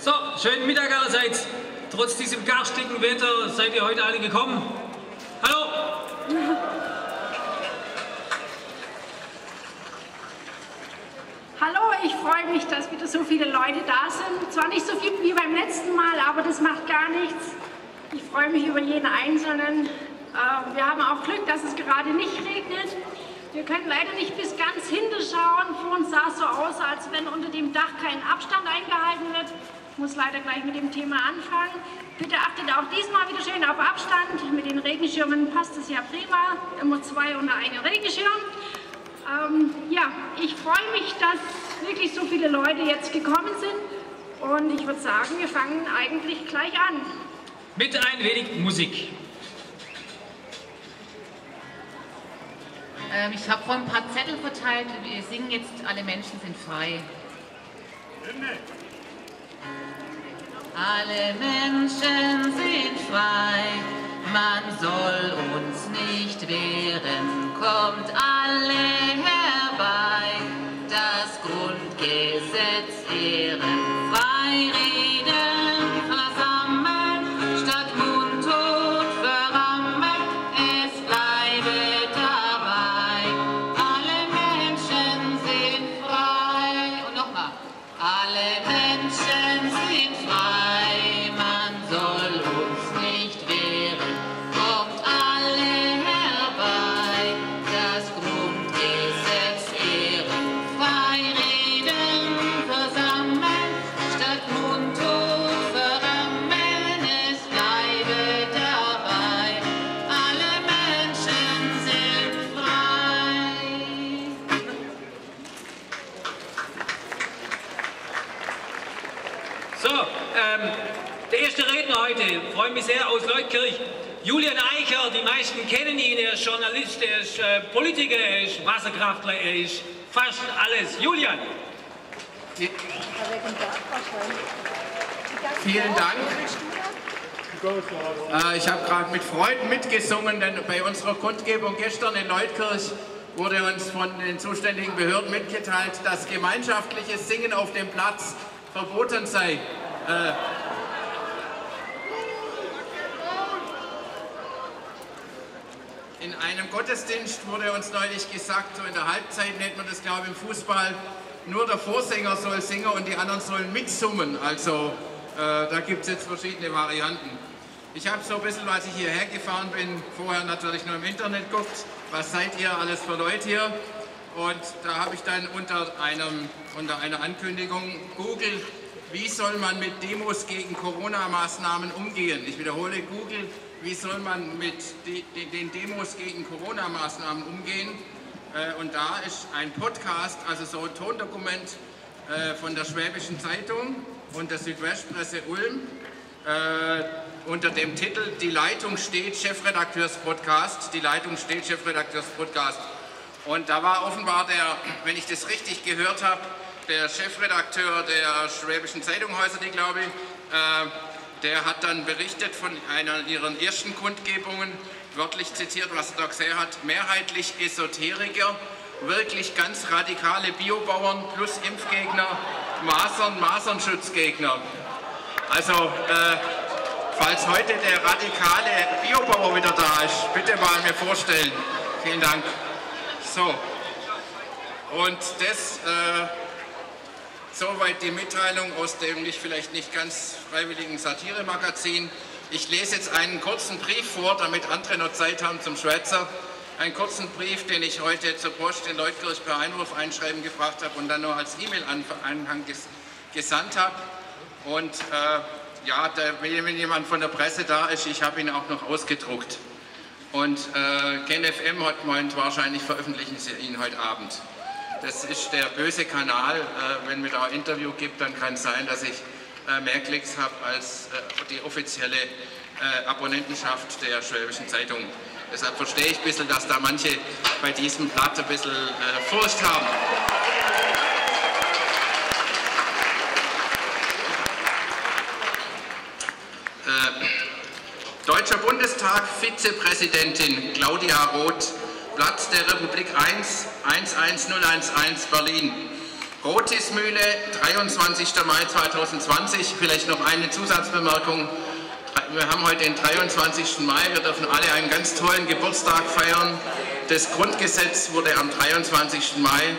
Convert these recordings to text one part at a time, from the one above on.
So, schönen Mittag allerseits. Trotz diesem garstigen Wetter seid ihr heute alle gekommen. Hallo! Hallo, ich freue mich, dass wieder so viele Leute da sind. Zwar nicht so viel wie beim letzten Mal, aber das macht gar nichts. Ich freue mich über jeden Einzelnen. Wir haben auch Glück, dass es gerade nicht regnet. Wir können leider nicht bis ganz hinten schauen. Vor uns sah es so aus, als wenn unter dem Dach kein Abstand eingehalten wird. Ich muss leider gleich mit dem Thema anfangen. Bitte achtet auch diesmal wieder schön auf Abstand. Mit den Regenschirmen passt es ja prima. Immer 2 unter einem Regenschirm. Ja, ich freue mich, dass wirklich so viele Leute jetzt gekommen sind. Und ich würde sagen, wir fangen eigentlich gleich an. Mit ein wenig Musik. Ich habe vorhin ein paar Zettel verteilt. Wir singen jetzt "Alle Menschen sind frei". Alle Menschen sind frei, man soll uns nicht wehren, kommt alle herbei, das Grundgesetz ehren, frei reden, versammeln, statt mundtot verrammeln, es bleibe dabei, alle Menschen sind frei. Und nochmal, alle Menschen sind frei, man soll uns nicht wehren, kommt alle herbei, das Grundgesetz ehren, frei reden, versammeln, statt mundtot verrammeln, es bleibe dabei, alle Menschen sind frei. So, der erste Redner heute, freue mich sehr, aus Leutkirch. Julian Eicher, die meisten kennen ihn, er ist Journalist, er ist Politiker, er ist Wasserkraftler, er ist fast alles. Julian! Vielen Dank. Ich habe gerade mit Freunden mitgesungen, denn bei unserer Kundgebung gestern in Leutkirch wurde uns von den zuständigen Behörden mitgeteilt, dass gemeinschaftliches Singen auf dem Platz verboten sei. In einem Gottesdienst wurde uns neulich gesagt, so in der Halbzeit nennt man das, glaube ich, im Fußball, nur der Vorsänger soll singen und die anderen sollen mitsummen. Also da gibt es jetzt verschiedene Varianten. Ich habe so ein bisschen, als ich hierher gefahren bin, vorher natürlich nur im Internet geguckt, was seid ihr alles für Leute hier? Und da habe ich dann unter einer Ankündigung Google, wie soll man mit Demos gegen Corona-Maßnahmen umgehen? Ich wiederhole, Google, wie soll man mit den Demos gegen Corona-Maßnahmen umgehen? Und da ist ein Podcast, also so ein Tondokument von der Schwäbischen Zeitung und der Südwestpresse Ulm unter dem Titel "Die Leitung steht, Chefredakteurs-Podcast". Die Leitung steht, Chefredakteurs-Podcast. Und da war offenbar der, wenn ich das richtig gehört habe, der Chefredakteur der Schwäbischen Zeitung, heißt die, glaube ich, der hat dann berichtet von einer ihrer ersten Kundgebungen, wörtlich zitiert, was er da gesehen hat: mehrheitlich Esoteriker, wirklich ganz radikale Biobauern plus Impfgegner, Masernschutzgegner. Also, falls heute der radikale Biobauer wieder da ist, bitte mal mir vorstellen. Vielen Dank. So, und das, soweit die Mitteilung aus dem vielleicht nicht ganz freiwilligen Satire-Magazin. Ich lese jetzt einen kurzen Brief vor, damit andere noch Zeit haben zum Schwätzer. Einen kurzen Brief, den ich heute zur Post in Leutkirch per Einwurf einschreiben gebracht habe und dann noch als E-Mail-Anhang gesandt habe. Und ja, wenn jemand von der Presse da ist, ich habe ihn auch noch ausgedruckt. Und KenFM hat gemeint, wahrscheinlich veröffentlichen sie ihn heute Abend. Das ist der böse Kanal. Wenn mir da ein Interview gibt, dann kann es sein, dass ich mehr Klicks habe als die offizielle Abonnentenschaft der Schwäbischen Zeitung. Deshalb verstehe ich ein bisschen, dass da manche bei diesem Blatt ein bisschen Furcht haben. Deutscher Bundestag, Vizepräsidentin Claudia Roth, Platz der Republik 1, 11011 Berlin. Rotismühle, 23. Mai 2020. Vielleicht noch eine Zusatzbemerkung. Wir haben heute den 23. Mai. Wir dürfen alle einen ganz tollen Geburtstag feiern. Das Grundgesetz wurde am 23. Mai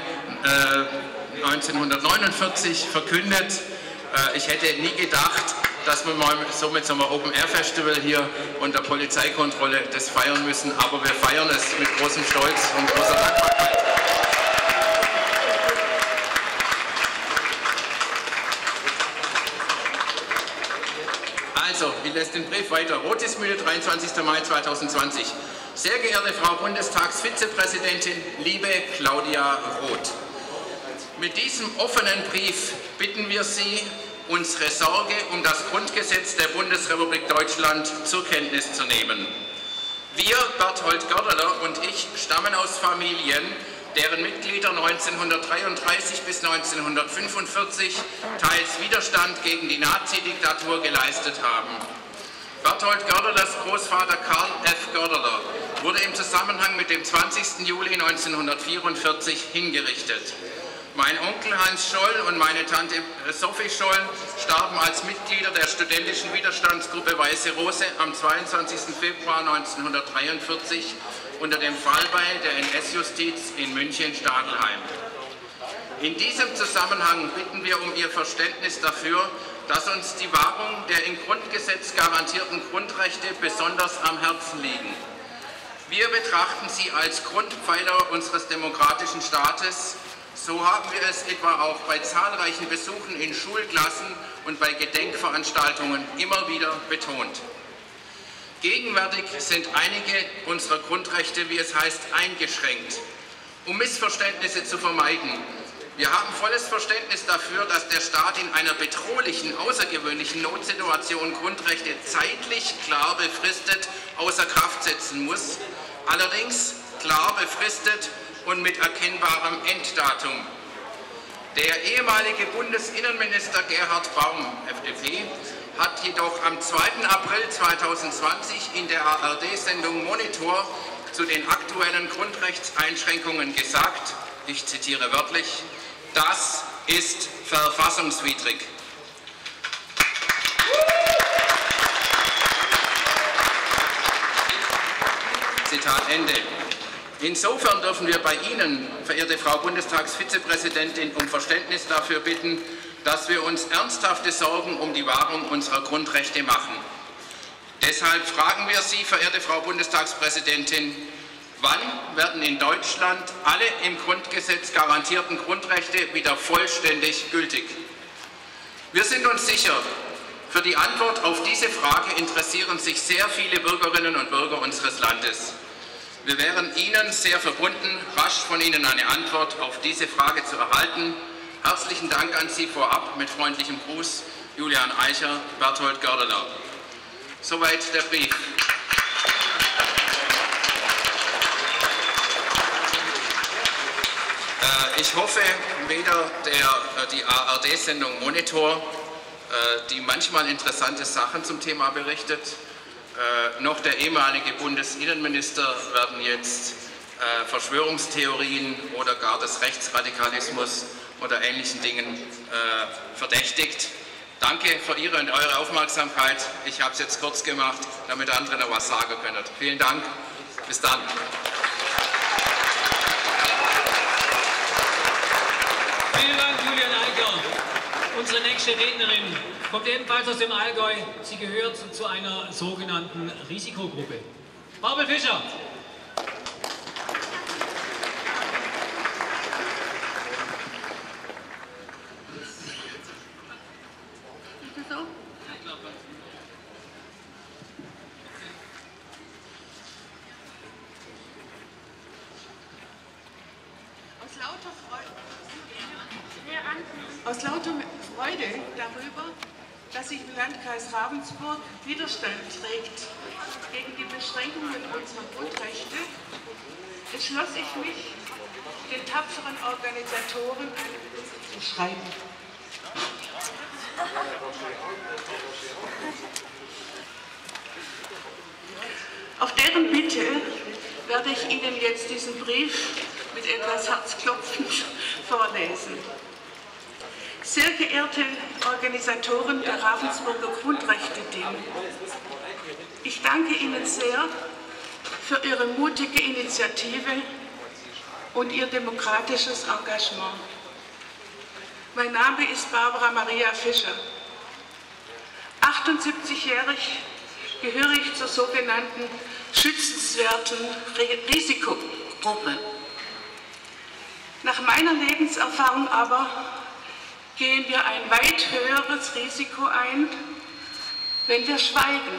1949 verkündet. Ich hätte nie gedacht, dass wir mal so mit so einem Open-Air-Festival hier unter Polizeikontrolle das feiern müssen. Aber wir feiern es mit großem Stolz und großer Dankbarkeit. Also, ich lese den Brief weiter. Rotismühle, 23. Mai 2020. Sehr geehrte Frau Bundestagsvizepräsidentin, liebe Claudia Roth. Mit diesem offenen Brief bitten wir Sie, unsere Sorge um das Grundgesetz der Bundesrepublik Deutschland zur Kenntnis zu nehmen. Wir, Berthold Gördeler und ich, stammen aus Familien, deren Mitglieder 1933 bis 1945 teils Widerstand gegen die Nazi-Diktatur geleistet haben. Berthold Gördelers Großvater Karl F. Gördeler wurde im Zusammenhang mit dem 20. Juli 1944 hingerichtet. Mein Onkel Hans Scholl und meine Tante Sophie Scholl starben als Mitglieder der studentischen Widerstandsgruppe Weiße Rose am 22. Februar 1943 unter dem Fallbeil der NS-Justiz in München-Stadelheim. In diesem Zusammenhang bitten wir um Ihr Verständnis dafür, dass uns die Wahrung der im Grundgesetz garantierten Grundrechte besonders am Herzen liegen. Wir betrachten sie als Grundpfeiler unseres demokratischen Staates. So haben wir es etwa auch bei zahlreichen Besuchen in Schulklassen und bei Gedenkveranstaltungen immer wieder betont. Gegenwärtig sind einige unserer Grundrechte, wie es heißt, eingeschränkt. Um Missverständnisse zu vermeiden, wir haben volles Verständnis dafür, dass der Staat in einer bedrohlichen, außergewöhnlichen Notsituation Grundrechte zeitlich klar befristet außer Kraft setzen muss, allerdings klar befristet und mit erkennbarem Enddatum. Der ehemalige Bundesinnenminister Gerhard Baum, FDP, hat jedoch am 2. April 2020 in der ARD-Sendung Monitor zu den aktuellen Grundrechtseinschränkungen gesagt, ich zitiere wörtlich, das ist verfassungswidrig. Zitat Ende. Insofern dürfen wir bei Ihnen, verehrte Frau Bundestagsvizepräsidentin, um Verständnis dafür bitten, dass wir uns ernsthafte Sorgen um die Wahrung unserer Grundrechte machen. Deshalb fragen wir Sie, verehrte Frau Bundestagspräsidentin, wann werden in Deutschland alle im Grundgesetz garantierten Grundrechte wieder vollständig gültig? Wir sind uns sicher, für die Antwort auf diese Frage interessieren sich sehr viele Bürgerinnen und Bürger unseres Landes. Wir wären Ihnen sehr verbunden, rasch von Ihnen eine Antwort auf diese Frage zu erhalten. Herzlichen Dank an Sie vorab, mit freundlichem Gruß, Julian Eicher, Berthold Gördeler. Soweit der Brief. Ich hoffe, weder die ARD-Sendung Monitor, die manchmal interessante Sachen zum Thema berichtet, noch der ehemalige Bundesinnenminister werden jetzt Verschwörungstheorien oder gar des Rechtsradikalismus oder ähnlichen Dingen verdächtigt. Danke für Ihre und eure Aufmerksamkeit. Ich habe es jetzt kurz gemacht, damit andere noch was sagen können. Vielen Dank. Bis dann. Vielen Dank, Julian Eicher. Unsere nächste Rednerin kommt ebenfalls aus dem Allgäu. Sie gehört zu einer sogenannten Risikogruppe. Barbel Fischer. Aus lauter Freude darüber, dass sich im Landkreis Ravensburg Widerstand trägt gegen die Beschränkungen unserer Grundrechte, entschloss ich mich, den tapferen Organisatoren einen Brief zu schreiben. Auf deren Bitte werde ich Ihnen jetzt diesen Brief mit etwas Herzklopfen vorlesen. Sehr geehrte Organisatoren der Ravensburger Grundrechte-Demo, ich danke Ihnen sehr für Ihre mutige Initiative und Ihr demokratisches Engagement. Mein Name ist Barbara Maria Fischer. 78-jährig gehöre ich zur sogenannten schützenswerten Risikogruppe. Nach meiner Lebenserfahrung aber gehen wir ein weit höheres Risiko ein, wenn wir schweigen.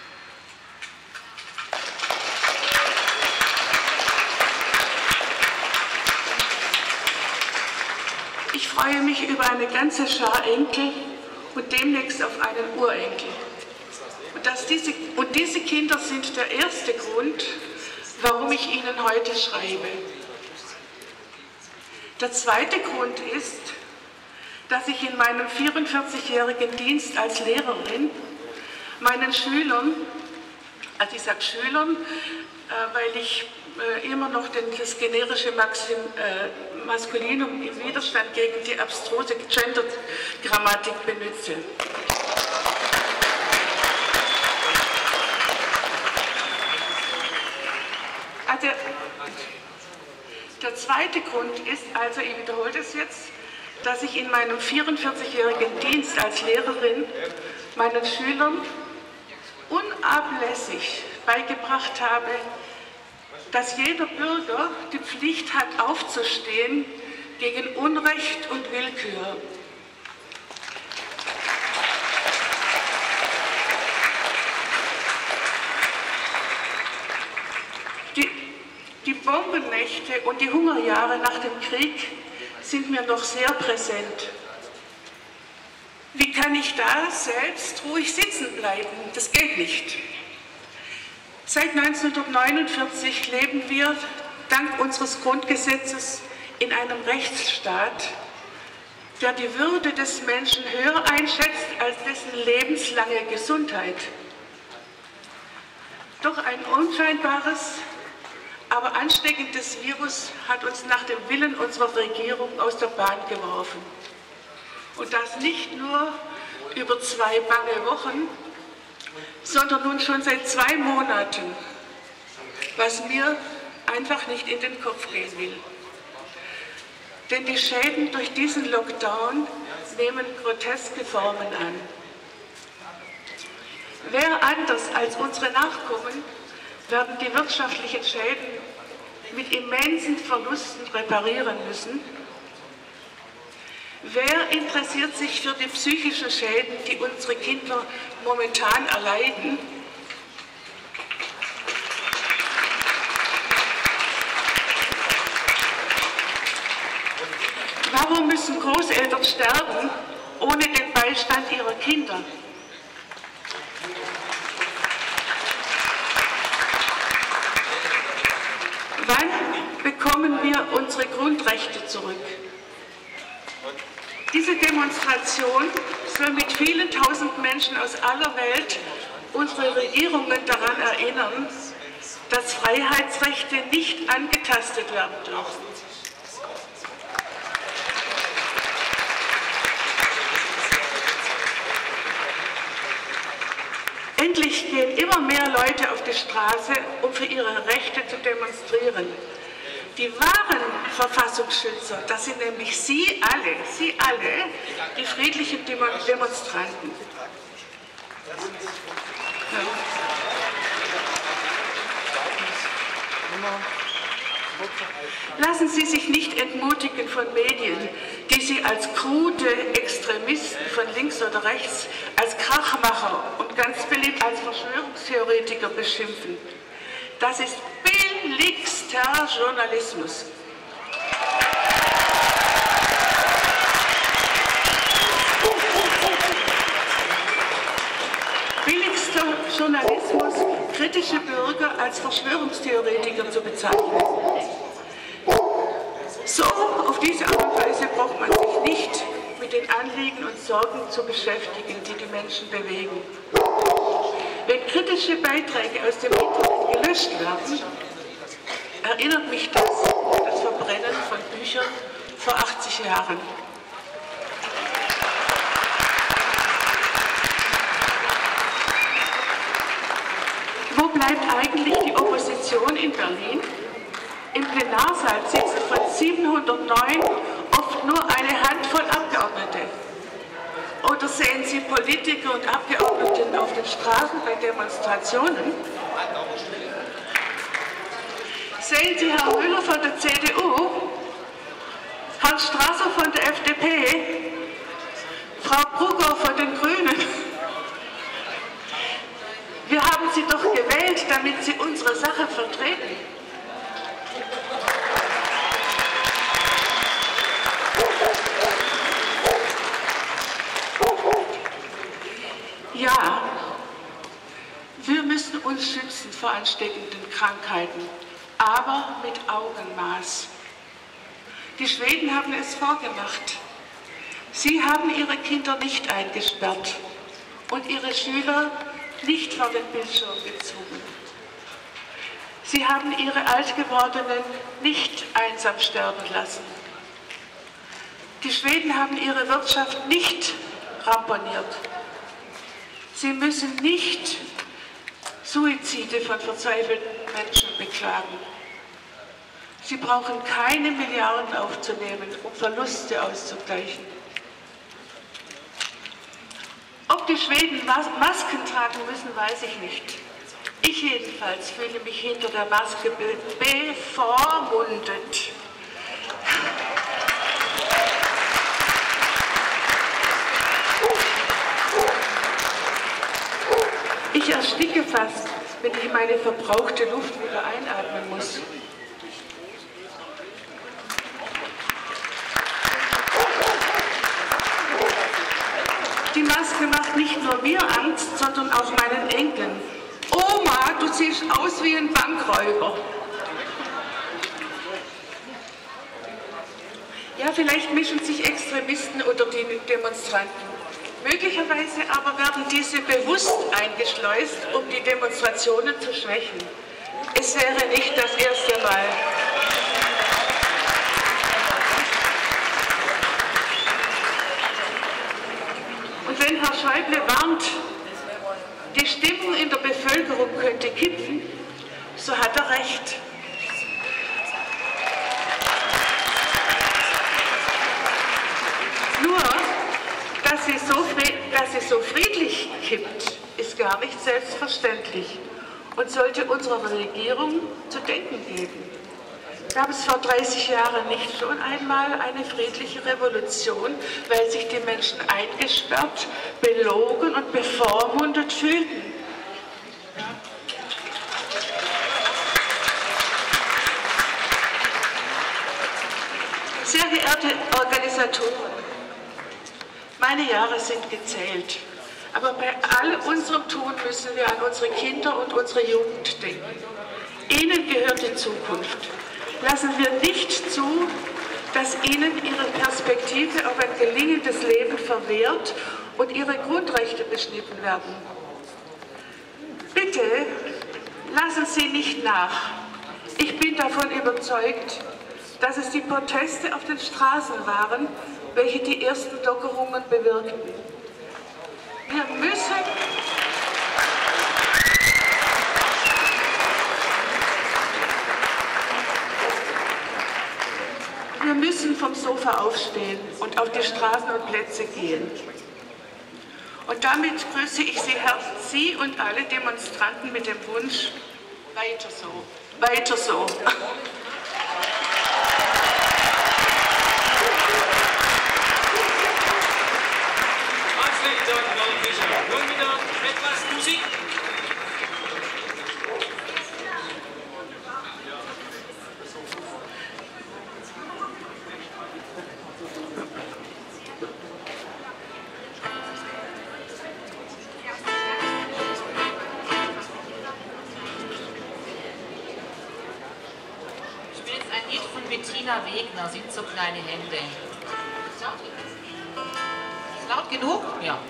Ich freue mich über eine ganze Schar Enkel und demnächst auf einen Urenkel. Und diese Kinder sind der erste Grund, warum ich Ihnen heute schreibe. Der zweite Grund ist, dass ich in meinem 44-jährigen Dienst als Lehrerin meinen Schülern, also ich sage Schülern, weil ich immer noch das generische Maskulinum im Widerstand gegen die abstruse Gender-Grammatik benutze. Also, der zweite Grund ist, also ich wiederhole das jetzt, dass ich in meinem 44-jährigen Dienst als Lehrerin meinen Schülern unablässig beigebracht habe, dass jeder Bürger die Pflicht hat, aufzustehen gegen Unrecht und Willkür. Die Bombennächte und die Hungerjahre nach dem Krieg sind mir noch sehr präsent. Wie kann ich da selbst ruhig sitzen bleiben? Das geht nicht. Seit 1949 leben wir dank unseres Grundgesetzes in einem Rechtsstaat, der die Würde des Menschen höher einschätzt als dessen lebenslange Gesundheit. Doch ein unscheinbares, aber ansteckendes Virus hat uns nach dem Willen unserer Regierung aus der Bahn geworfen. Und das nicht nur über 2 bange Wochen, sondern nun schon seit 2 Monaten, was mir einfach nicht in den Kopf gehen will. Denn die Schäden durch diesen Lockdown nehmen groteske Formen an. Wer anders als unsere Nachkommen werden die wirtschaftlichen Schäden mit immensen Verlusten reparieren müssen? Wer interessiert sich für die psychischen Schäden, die unsere Kinder momentan erleiden? Warum müssen Großeltern sterben ohne den Beistand ihrer Kinder? Wann bekommen wir unsere Grundrechte zurück? Diese Demonstration soll mit vielen tausend Menschen aus aller Welt unsere Regierungen daran erinnern, dass Freiheitsrechte nicht angetastet werden dürfen. Endlich gehen immer mehr Leute auf die Straße, um für ihre Rechte zu demonstrieren. Die wahren Verfassungsschützer, das sind nämlich Sie alle, die friedlichen Demonstranten. Ja. Lassen Sie sich nicht entmutigen von Medien, die Sie als krude Extremisten von links oder rechts, als Krachmacher und ganz beliebt als Verschwörungstheoretiker beschimpfen. Das ist billigster Journalismus. Billigster Journalismus, kritische Bürger als Verschwörungstheoretiker zu bezeichnen. So, auf diese Art und Weise braucht man sich nicht mit den Anliegen und Sorgen zu beschäftigen, die die Menschen bewegen. Wenn kritische Beiträge aus dem Internet gelöscht werden, erinnert mich das an das Verbrennen von Büchern vor 80 Jahren. Wo bleibt eigentlich die Opposition in Berlin? Im Plenarsaal sitzen von 709 oft nur eine Handvoll Abgeordnete. Oder sehen Sie Politiker und Abgeordneten auf den Straßen bei Demonstrationen? Sehen Sie Herrn Müller von der CDU, Herrn Strasser von der FDP, Frau Brugger von den Grünen? Wir haben sie doch gewählt, damit sie unsere Sache vertreten. Ja, wir müssen uns schützen vor ansteckenden Krankheiten, aber mit Augenmaß. Die Schweden haben es vorgemacht. Sie haben ihre Kinder nicht eingesperrt und ihre Schüler nicht vor den Bildschirm gezogen. Sie haben ihre Altgewordenen nicht einsam sterben lassen. Die Schweden haben ihre Wirtschaft nicht ramponiert. Sie müssen nicht Suizide von verzweifelten Menschen beklagen. Sie brauchen keine Milliarden aufzunehmen, um Verluste auszugleichen. Ob die Schweden Masken tragen müssen, weiß ich nicht. Ich jedenfalls fühle mich hinter der Maske bevormundet. Ich ersticke fast, wenn ich meine verbrauchte Luft wieder einatmen muss. Die Maske macht nicht nur mir Angst, sondern auch meinen Enkeln. Oma, du siehst aus wie ein Bankräuber. Ja, vielleicht mischen sich Extremisten unter die Demonstranten. Möglicherweise aber werden diese bewusst eingeschleust, um die Demonstrationen zu schwächen. Es wäre nicht das erste Mal. Und wenn Herr Schäuble warnt, die Stimmung in der Bevölkerung könnte kippen, so hat er recht. Nur, dass sie so friedlich kippt, ist gar nicht selbstverständlich und sollte unserer Regierung zu denken geben. Gab es vor 30 Jahren nicht schon einmal eine friedliche Revolution, weil sich die Menschen eingesperrt, belogen und bevormundet fühlten? Sehr geehrte Organisatoren, meine Jahre sind gezählt, aber bei all unserem Tun müssen wir an unsere Kinder und unsere Jugend denken. Ihnen gehört die Zukunft. Lassen wir nicht zu, dass ihnen ihre Perspektive auf ein gelingendes Leben verwehrt und ihre Grundrechte beschnitten werden. Bitte lassen Sie nicht nach. Ich bin davon überzeugt, dass es die Proteste auf den Straßen waren, welche die ersten Lockerungen bewirkten. Wir müssen vom Sofa aufstehen und auf die Straßen und Plätze gehen. Und damit grüße ich Sie und alle Demonstranten mit dem Wunsch, weiter so, weiter so. Herzlichen Dank, Frau Fischer. Nun wieder etwas Musik. Bettina Wegner, sind so kleine Hände. Ist laut genug? Ja.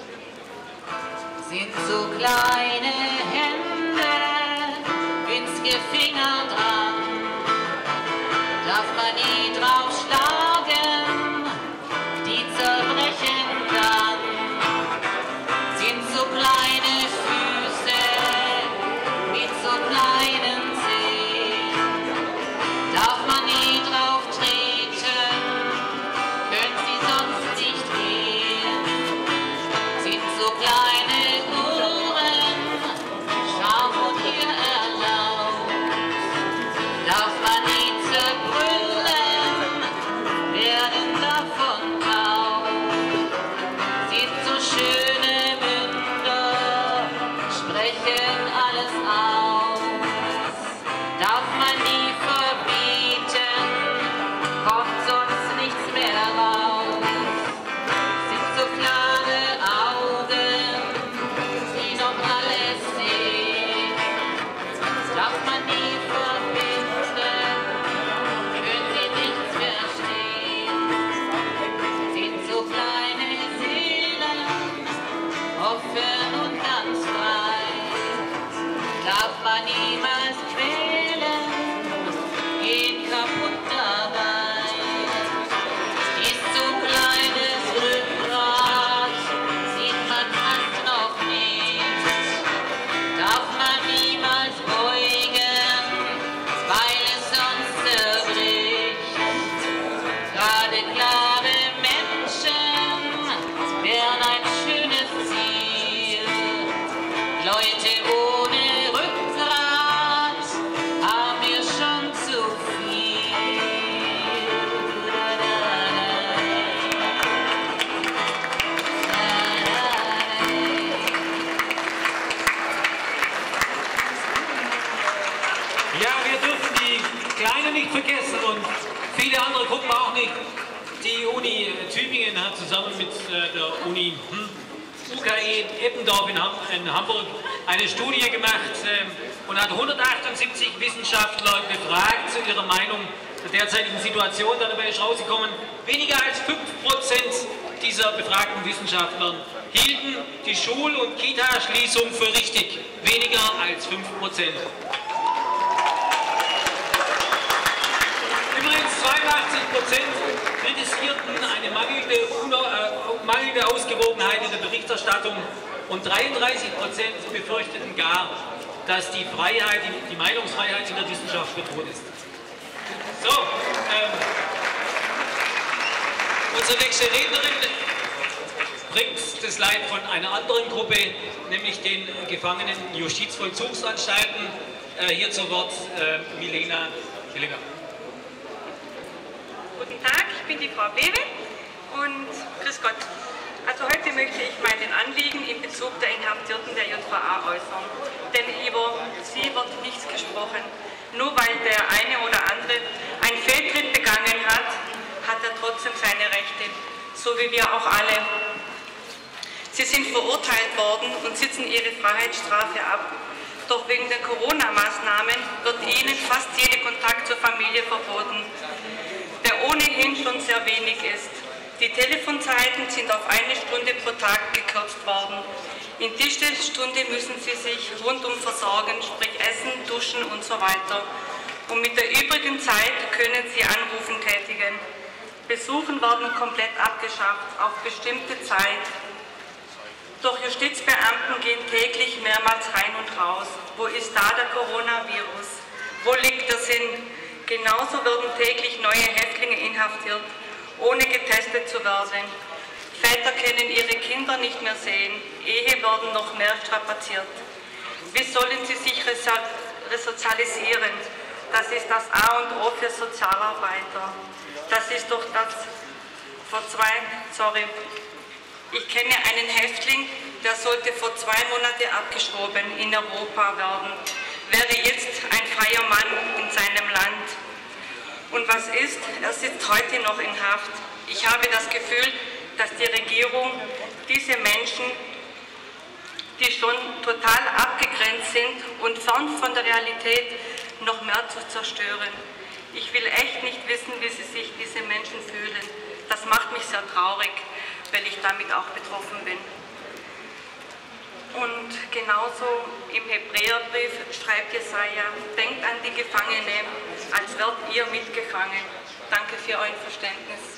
Sind so kleine Hände, winzige Finger dran, darf man nie drauf schlagen, die zerbrechen dann. Sind so kleine Füße Gerade klare Menschen wären ein schönes Ziel. Leute ohne Rückgrat haben wir schon zu viel. Ja, wir dürfen die Kleinen nicht vergessen und viele andere Gruppen auch nicht. Die Uni Tübingen hat zusammen mit der Uni UKE Eppendorf in Hamburg eine Studie gemacht und hat 178 Wissenschaftler befragt zu ihrer Meinung zur derzeitigen Situation. Dabei ist rausgekommen, weniger als 5% dieser befragten Wissenschaftler hielten die Schul- und Kita-Schließung für richtig. Weniger als 5%. Übrigens 82% kritisierten eine mangelnde Ausgewogenheit in der Berichterstattung und 33% befürchteten gar, dass die Freiheit, die Meinungsfreiheit in der Wissenschaft bedroht ist. So, unsere nächste Rednerin bringt das Leid von einer anderen Gruppe, nämlich den Gefangenen Justizvollzugsanstalten. Hier zu Wort Milena Hilliger. Guten Tag, ich bin die Frau Bewe und grüß Gott. Also heute möchte ich meinen Anliegen in Bezug der Inhaftierten der JVA äußern. Denn über sie wird nichts gesprochen. Nur weil der eine oder andere einen Fehltritt begangen hat, hat er trotzdem seine Rechte. So wie wir auch alle. Sie sind verurteilt worden und sitzen ihre Freiheitsstrafe ab. Doch wegen der Corona-Maßnahmen wird ihnen fast jeder Kontakt zur Familie verboten, der ohnehin schon sehr wenig ist. Die Telefonzeiten sind auf 1 Stunde pro Tag gekürzt worden. In dieser Stunde müssen sie sich rundum versorgen, sprich essen, duschen und so weiter. Und mit der übrigen Zeit können sie Anrufen tätigen. Besuchen werden komplett abgeschafft, auf bestimmte Zeit. Doch Justizbeamten gehen täglich mehrmals rein und raus. Wo ist da der Coronavirus? Wo liegt der Sinn? Genauso werden täglich neue Häftlinge inhaftiert, ohne getestet zu werden. Väter können ihre Kinder nicht mehr sehen. Ehen werden noch mehr strapaziert. Wie sollen sie sich resozialisieren? Das ist das A und O für Sozialarbeiter. Das ist doch das Ich kenne einen Häftling, der sollte vor 2 Monaten abgeschoben in Europa werden. Wäre jetzt ein freier Mann in seinem Land. Und was ist? Er sitzt heute noch in Haft. Ich habe das Gefühl, dass die Regierung diese Menschen, die schon total abgegrenzt sind und fern von der Realität, noch mehr zu zerstören. Ich will echt nicht wissen, wie sich diese Menschen fühlen. Das macht mich sehr traurig, weil ich damit auch betroffen bin. Und genauso im Hebräerbrief schreibt Jesaja, denkt an die Gefangenen, als wärt ihr mitgefangen. Danke für euer Verständnis.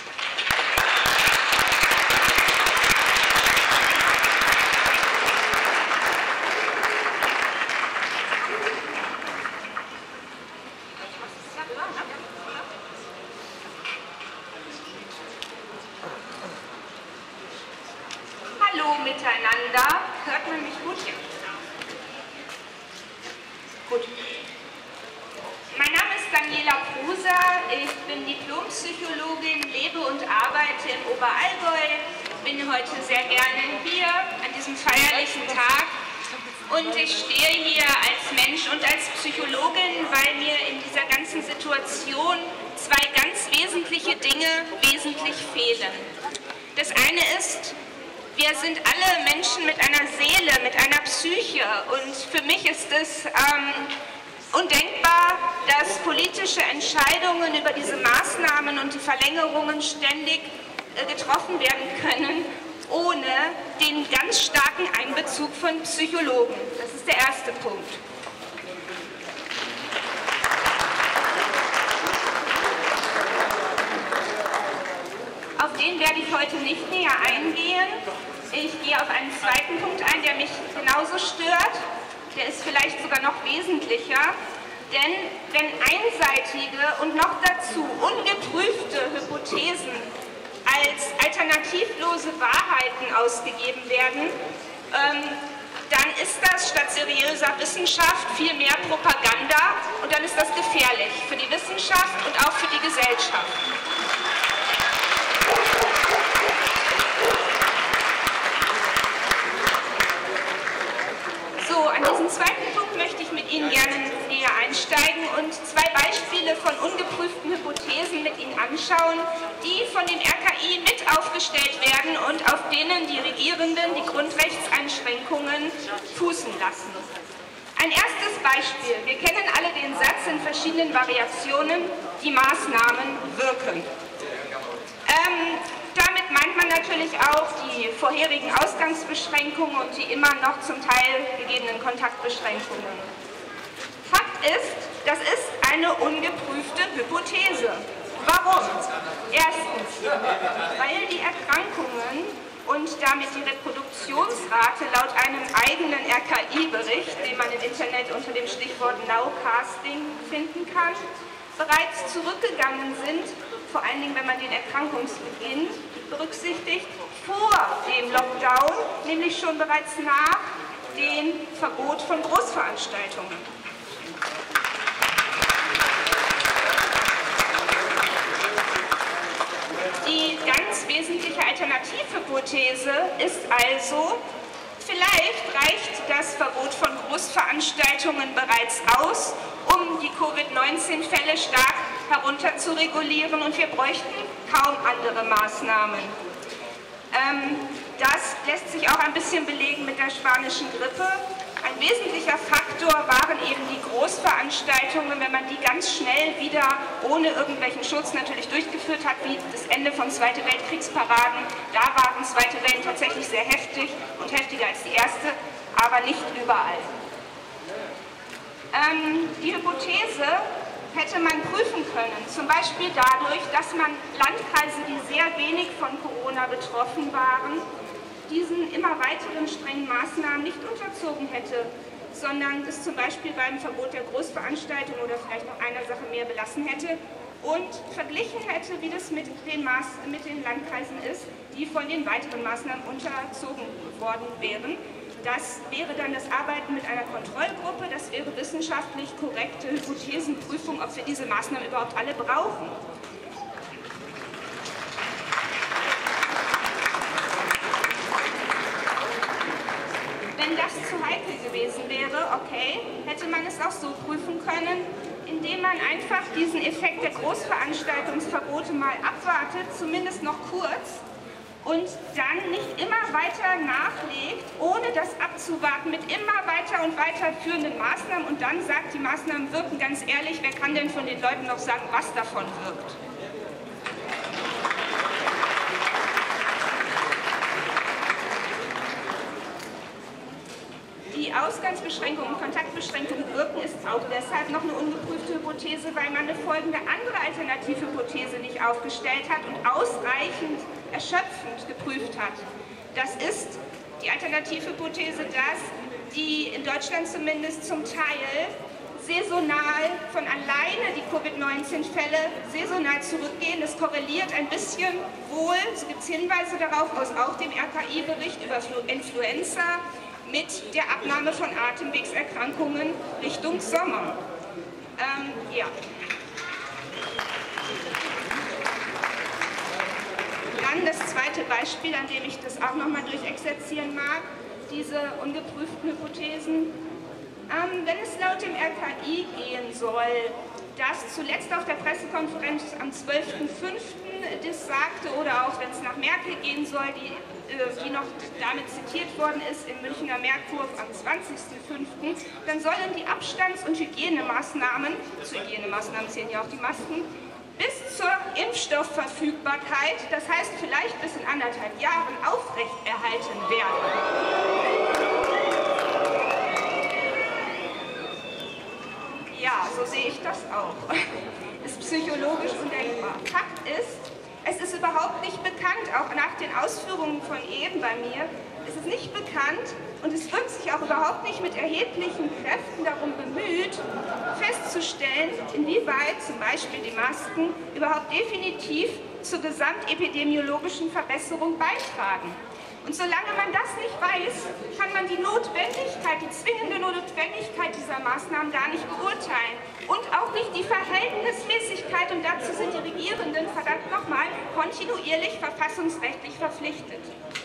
Hallo miteinander. Hört man mich gut hier? Gut. Mein Name ist Daniela Prusa. Ich bin Diplompsychologin, lebe und arbeite im Oberallgäu. Bin heute sehr gerne hier an diesem feierlichen Tag. Und ich stehe hier als Mensch und als Psychologin, weil mir in dieser ganzen Situation 2 ganz wesentliche Dinge wesentlich fehlen. Das eine ist, wir sind alle Menschen mit einer Seele, mit einer Psyche und für mich ist es undenkbar, dass politische Entscheidungen über diese Maßnahmen und die Verlängerungen ständig getroffen werden können, ohne den ganz starken Einbezug von Psychologen. Das ist der erste Punkt. Auf den werde ich heute nicht näher eingehen. Ich gehe auf einen zweiten Punkt ein, der mich genauso stört. Der ist vielleicht sogar noch wesentlicher. Denn wenn einseitige und noch dazu ungeprüfte Hypothesen als alternativlose Wahrheiten ausgegeben werden, dann ist das statt seriöser Wissenschaft viel mehr Propaganda und dann ist das gefährlich für die Wissenschaft und auch für die Gesellschaft. So, an diesen zweiten Punkt möchte ich mit Ihnen gerne näher einsteigen und zwei Beispiele von ungeprüften Hypothesen mit Ihnen anschauen, die von dem RKI mit aufgestellt werden und auf denen die Regierenden die Grundrechtseinschränkungen fußen lassen. Ein erstes Beispiel. Wir kennen alle den Satz in verschiedenen Variationen, die Maßnahmen wirken. Damit meint man natürlich auch die vorherigen Ausgangsbeschränkungen und die immer noch zum Teil gegebenen Kontaktbeschränkungen. Fakt ist, das ist eine ungeprüfte Hypothese. Warum? Erstens, weil die Erkrankungen und damit die Reproduktionsrate laut einem eigenen RKI-Bericht, den man im Internet unter dem Stichwort Nowcasting finden kann, bereits zurückgegangen sind, vor allen Dingen, wenn man den Erkrankungsbeginn berücksichtigt, vor dem Lockdown, nämlich schon bereits nach dem Verbot von Großveranstaltungen. Die ganz wesentliche Alternativhypothese ist also, vielleicht reicht das Verbot von Großveranstaltungen bereits aus, um die Covid-19-Fälle stark herunter zu regulieren und wir bräuchten kaum andere Maßnahmen. Das lässt sich auch ein bisschen belegen mit der spanischen Grippe. Ein wesentlicher Faktor waren eben die Großveranstaltungen, wenn man die ganz schnell wieder ohne irgendwelchen Schutz natürlich durchgeführt hat, wie das Ende von Zweite Weltkriegsparaden. Da waren zweite Wellen tatsächlich sehr heftig und heftiger als die erste, aber nicht überall. Die Hypothese hätte man prüfen können, zum Beispiel dadurch, dass man Landkreise, die sehr wenig von Corona betroffen waren, diesen immer weiteren strengen Maßnahmen nicht unterzogen hätte, sondern es zum Beispiel beim Verbot der Großveranstaltung oder vielleicht noch einer Sache mehr belassen hätte und verglichen hätte, wie das mit den Landkreisen ist, die von den weiteren Maßnahmen unterzogen worden wären. Das wäre dann das Arbeiten mit einer Kontrollgruppe, das wäre wissenschaftlich korrekte Hypothesenprüfung, ob wir diese Maßnahmen überhaupt alle brauchen. Wenn das zu heikel gewesen wäre, okay, hätte man es auch so prüfen können, indem man einfach diesen Effekt der Großveranstaltungsverbote mal abwartet, zumindest noch kurz, und dann nicht immer weiter nachlegt, ohne das abzuwarten mit immer weiter und weiter führenden Maßnahmen und dann sagt, die Maßnahmen wirken. Ganz ehrlich, wer kann denn von den Leuten noch sagen, was davon wirkt? Die Ausgangsbeschränkungen und Kontaktbeschränkungen wirken ist auch deshalb noch eine ungeprüfte Hypothese, weil man eine folgende andere Alternativhypothese nicht aufgestellt hat und ausreichend erschöpfend geprüft hat. Das ist die Alternativhypothese, dass die in Deutschland zumindest zum Teil saisonal von alleine die Covid-19-Fälle saisonal zurückgehen. Das korreliert ein bisschen wohl, es gibt Hinweise darauf aus auch dem RKI-Bericht über Influenza, mit der Abnahme von Atemwegserkrankungen Richtung Sommer. Ja. Dann das zweite Beispiel, an dem ich das auch nochmal durchexerzieren mag, diese ungeprüften Hypothesen. Wenn es laut dem RKI gehen soll, das zuletzt auf der Pressekonferenz am 12.05. das sagte, oder auch wenn es nach Merkel gehen soll, die noch damit zitiert worden ist im Münchner Merkur am 20.05., dann sollen die Abstands- und Hygienemaßnahmen, zu Hygienemaßnahmen zählen ja auch die Masken, bis zur Impfstoffverfügbarkeit, das heißt vielleicht bis in 1,5 Jahren, aufrechterhalten werden. Ja, so sehe ich das auch. Ist psychologisch undenkbar. Fakt ist, es ist überhaupt nicht bekannt, auch nach den Ausführungen von eben bei mir, es ist nicht bekannt und es wird sich auch überhaupt nicht mit erheblichen Kräften darum bemüht, festzustellen, inwieweit zum Beispiel die Masken überhaupt definitiv zur gesamtepidemiologischen Verbesserung beitragen. Und solange man das nicht weiß, kann man die Notwendigkeit, die zwingende Notwendigkeit dieser Maßnahmen gar nicht beurteilen. Und auch nicht die Verhältnismäßigkeit, und dazu sind die Regierenden, verdammt nochmal, kontinuierlich verfassungsrechtlich verpflichtet.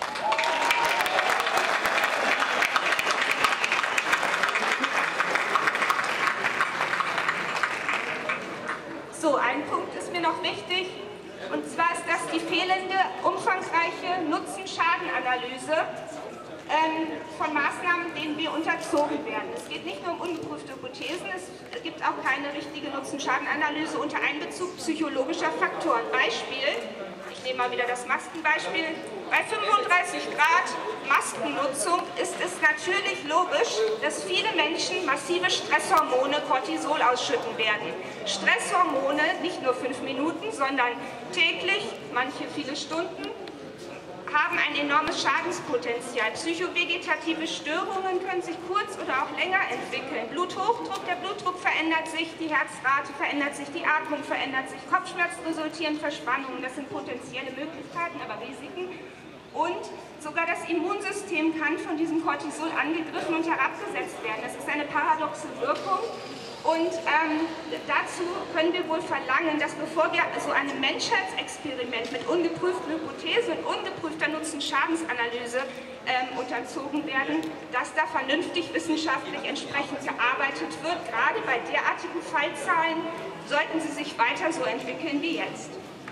So, ein Punkt ist mir noch wichtig. Und zwar ist das die fehlende, umfangreiche Nutzen-Schaden-Analyse von Maßnahmen, denen wir unterzogen werden. Es geht nicht nur um ungeprüfte Hypothesen, es gibt auch keine richtige Nutzen-Schaden-Analyse unter Einbezug psychologischer Faktoren. Beispiel, ich nehme mal wieder das Maskenbeispiel, bei 35 Grad Maskennutzung ist es natürlich logisch, dass viele Menschen massive Stresshormone Cortisol ausschütten werden. Stresshormone nicht nur 5 Minuten, sondern täglich, manche viele Stunden, haben ein enormes Schadenspotenzial. Psychovegetative Störungen können sich kurz oder auch länger entwickeln. Bluthochdruck, der Blutdruck verändert sich, die Herzrate verändert sich, die Atmung verändert sich, Kopfschmerzen resultieren, Verspannungen, das sind potenzielle Möglichkeiten, aber Risiken. Und sogar das Immunsystem kann von diesem Cortisol angegriffen und herabgesetzt werden. Das ist eine paradoxe Wirkung. Und dazu können wir wohl verlangen, dass bevor wir so einem Menschheitsexperiment mit ungeprüften Hypothesen und ungeprüfter Nutzen-Schadensanalyse unterzogen werden, dass da vernünftig wissenschaftlich entsprechend gearbeitet wird. Gerade bei derartigen Fallzahlen sollten sie sich weiter so entwickeln wie jetzt.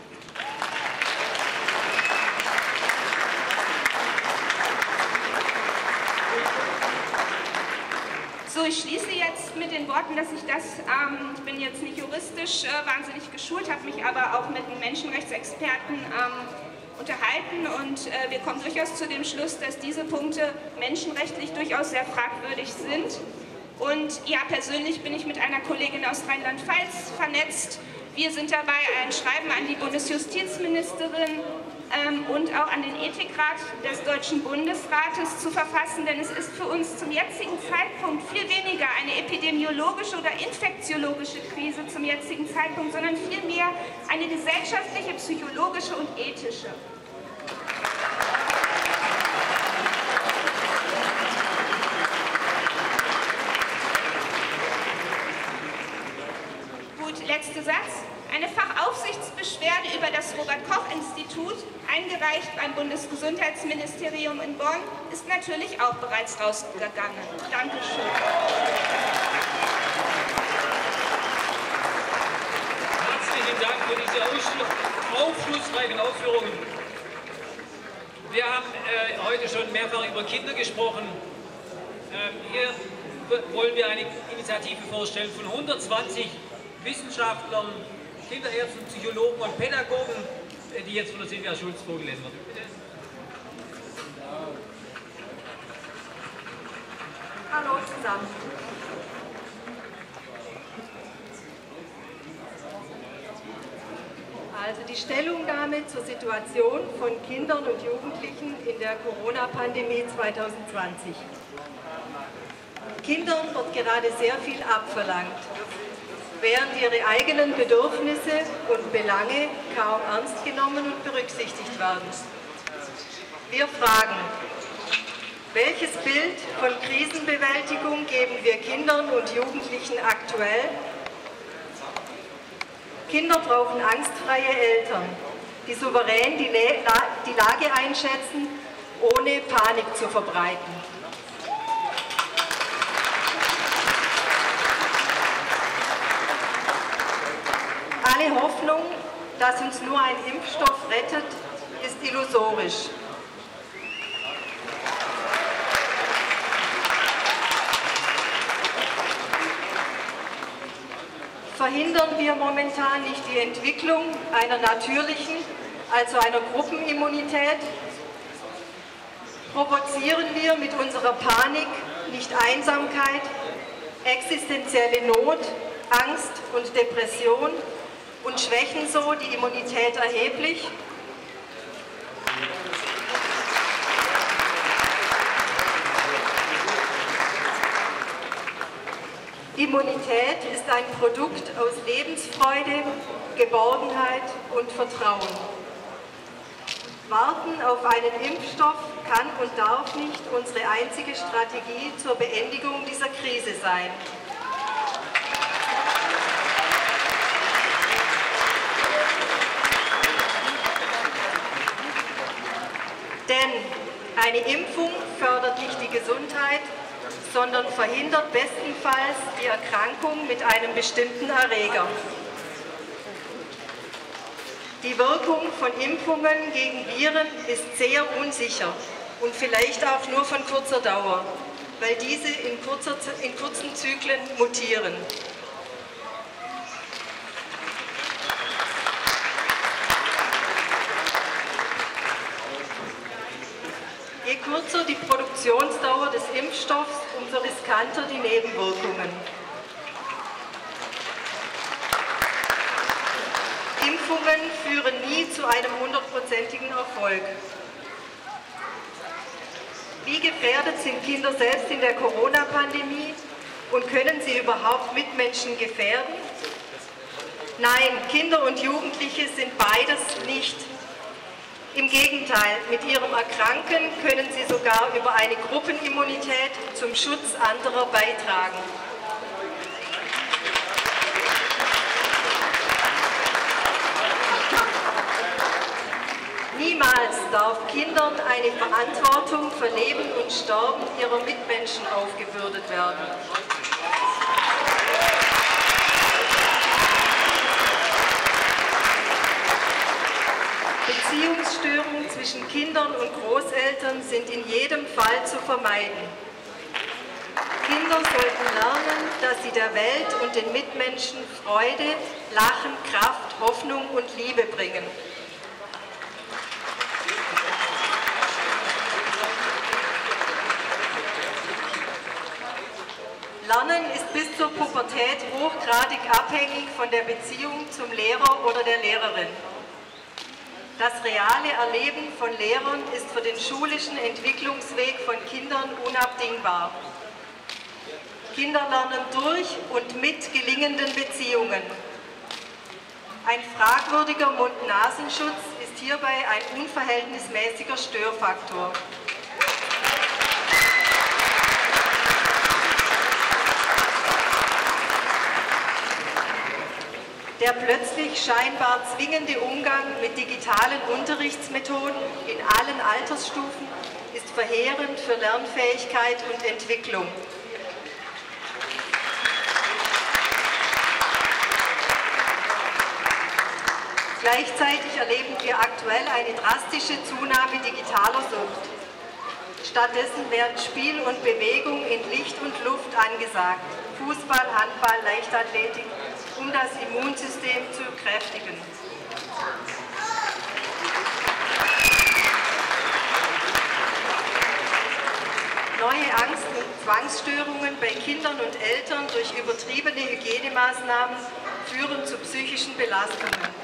So, ich schließe jetzt mit den Worten, dass ich das, ich bin jetzt nicht juristisch wahnsinnig geschult, habe mich aber auch mit einem Menschenrechtsexperten unterhalten und wir kommen durchaus zu dem Schluss, dass diese Punkte menschenrechtlich durchaus sehr fragwürdig sind. Und ja, persönlich bin ich mit einer Kollegin aus Rheinland-Pfalz vernetzt. Wir sind dabei, ein Schreiben an die Bundesjustizministerin und auch an den Ethikrat des Deutschen Bundesrates zu verfassen, denn es ist für uns zum jetzigen Zeitpunkt viel weniger eine epidemiologische oder infektiologische Krise zum jetzigen Zeitpunkt, sondern vielmehr eine gesellschaftliche, psychologische und ethische. Gut, letzter Satz. Eine Fachaufsichtsbeschwerde über das Robert-Koch-Institut, eingereicht beim Bundesgesundheitsministerium in Bonn, ist natürlich auch bereits rausgegangen. Dankeschön. Herzlichen Dank für diese aufschlussreichen Ausführungen. Wir haben heute schon mehrfach über Kinder gesprochen. Hier wollen wir eine Initiative vorstellen von 120 Wissenschaftlern, Kinderärzten, Psychologen und Pädagogen, die jetzt von der Silvia Schulz vorgelesen wird. Bitte. Hallo zusammen. Also die Stellungnahme zur Situation von Kindern und Jugendlichen in der Corona-Pandemie 2020. Kindern wird gerade sehr viel abverlangt, während ihre eigenen Bedürfnisse und Belange kaum ernst genommen und berücksichtigt werden. Wir fragen, welches Bild von Krisenbewältigung geben wir Kindern und Jugendlichen aktuell? Kinder brauchen angstfreie Eltern, die souverän die Lage einschätzen, ohne Panik zu verbreiten. Alle Hoffnung, dass uns nur ein Impfstoff rettet, ist illusorisch. Verhindern wir momentan nicht die Entwicklung einer natürlichen, also einer Gruppenimmunität? Provozieren wir mit unserer Panik nicht Einsamkeit, existenzielle Not, Angst und Depression und schwächen so die Immunität erheblich? Immunität ist ein Produkt aus Lebensfreude, Geborgenheit und Vertrauen. Warten auf einen Impfstoff kann und darf nicht unsere einzige Strategie zur Beendigung dieser Krise sein. Denn eine Impfung fördert nicht die Gesundheit, sondern verhindert bestenfalls die Erkrankung mit einem bestimmten Erreger. Die Wirkung von Impfungen gegen Viren ist sehr unsicher und vielleicht auch nur von kurzer Dauer, weil diese in kurzen Zyklen mutieren. Je kürzer die Produktionsdauer des Impfstoffs, umso riskanter die Nebenwirkungen. Impfungen führen nie zu einem 100%igen Erfolg. Wie gefährdet sind Kinder selbst in der Corona-Pandemie und können sie überhaupt Mitmenschen gefährden? Nein, Kinder und Jugendliche sind beides nicht. Im Gegenteil, mit ihrem Erkranken können sie sogar über eine Gruppenimmunität zum Schutz anderer beitragen. Niemals darf Kindern eine Verantwortung für Leben und Sterben ihrer Mitmenschen aufgebürdet werden. Beziehungsstörungen zwischen Kindern und Großeltern sind in jedem Fall zu vermeiden. Kinder sollten lernen, dass sie der Welt und den Mitmenschen Freude, Lachen, Kraft, Hoffnung und Liebe bringen. Lernen ist bis zur Pubertät hochgradig abhängig von der Beziehung zum Lehrer oder der Lehrerin. Das reale Erleben von Lehrern ist für den schulischen Entwicklungsweg von Kindern unabdingbar. Kinder lernen durch und mit gelingenden Beziehungen. Ein fragwürdiger Mund-Nasenschutz ist hierbei ein unverhältnismäßiger Störfaktor. Der plötzlich scheinbar zwingende Umgang mit digitalen Unterrichtsmethoden in allen Altersstufen ist verheerend für Lernfähigkeit und Entwicklung. Gleichzeitig erleben wir aktuell eine drastische Zunahme digitaler Sucht. Stattdessen werden Spiel und Bewegung in Licht und Luft angesagt. Fußball, Handball, Leichtathletik, um das Immunsystem zu kräftigen. Neue Angst- und Zwangsstörungen bei Kindern und Eltern durch übertriebene Hygienemaßnahmen führen zu psychischen Belastungen.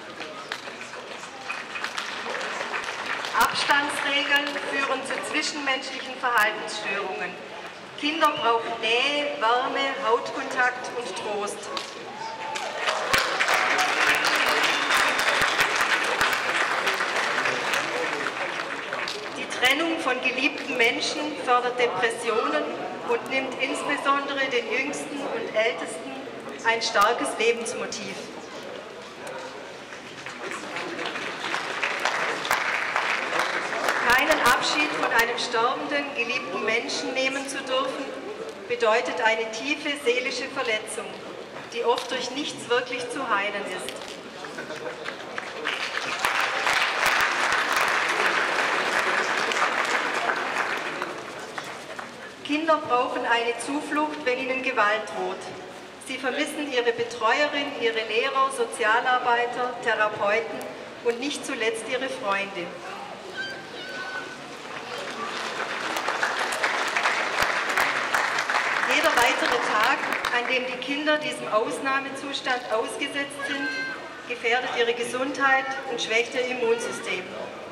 Abstandsregeln führen zu zwischenmenschlichen Verhaltensstörungen. Kinder brauchen Nähe, Wärme, Hautkontakt und Trost. Die Trennung von geliebten Menschen fördert Depressionen und nimmt insbesondere den Jüngsten und Ältesten ein starkes Lebensmotiv. Keinen Abschied von einem sterbenden, geliebten Menschen nehmen zu dürfen, bedeutet eine tiefe seelische Verletzung, die oft durch nichts wirklich zu heilen ist. Kinder brauchen eine Zuflucht, wenn ihnen Gewalt droht. Sie vermissen ihre Betreuerin, ihre Lehrer, Sozialarbeiter, Therapeuten und nicht zuletzt ihre Freunde. Jeder weitere Tag, an dem die Kinder diesem Ausnahmezustand ausgesetzt sind, gefährdet ihre Gesundheit und schwächt ihr Immunsystem.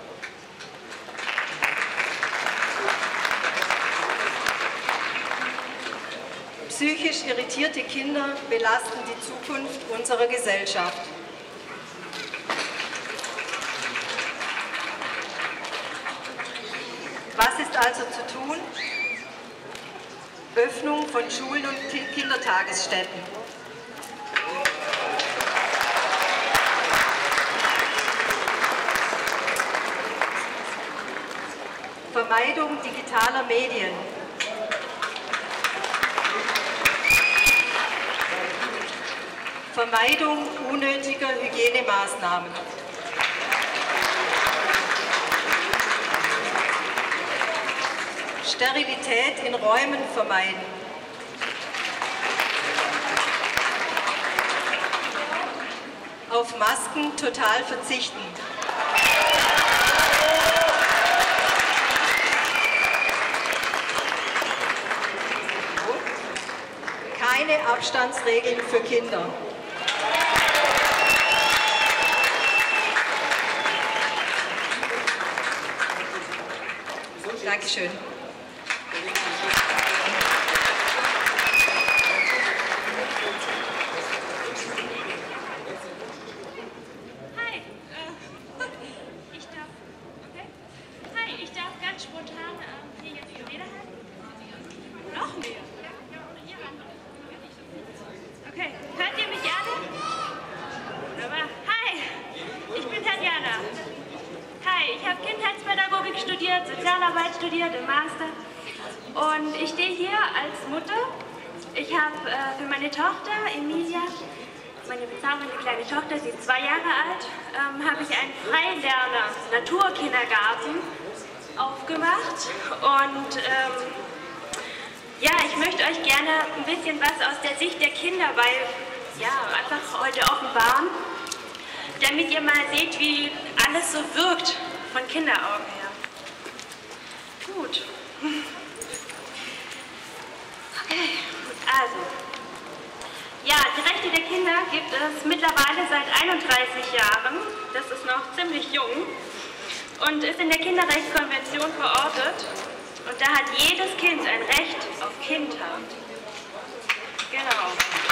Psychisch irritierte Kinder belasten die Zukunft unserer Gesellschaft. Was ist also zu tun? Öffnung von Schulen und Kindertagesstätten. Vermeidung digitaler Medien. Vermeidung unnötiger Hygienemaßnahmen. Sterilität in Räumen vermeiden. Auf Masken total verzichten. Keine Abstandsregeln für Kinder. Dankeschön. Ich darf ganz spontan hier jetzt die Rede halten. Noch mehr? Okay, hört ihr mich alle? Wunderbar. Hi, ich bin Tatjana. Hi, ich habe Kindheitspädagogik studiert, Sozialarbeit studiert im Master. Und ich stehe hier als Mutter. Ich habe für meine Tochter, Emilia, meine bezaubernde kleine Tochter, sie ist 2 Jahre alt, habe ich einen Freilerner-Naturkindergarten aufgemacht. Und ja, ich möchte euch gerne ein bisschen was aus der Sicht der Kinder, einfach heute offenbaren, damit ihr mal seht, wie alles so wirkt von Kinderaugen her. Gut. Okay, also. Ja, die Rechte der Kinder gibt es mittlerweile seit 31 Jahren. Das ist noch ziemlich jung und ist in der Kinderrechtskonvention verortet. Und da hat jedes Kind ein Recht auf Kindheit. Genau.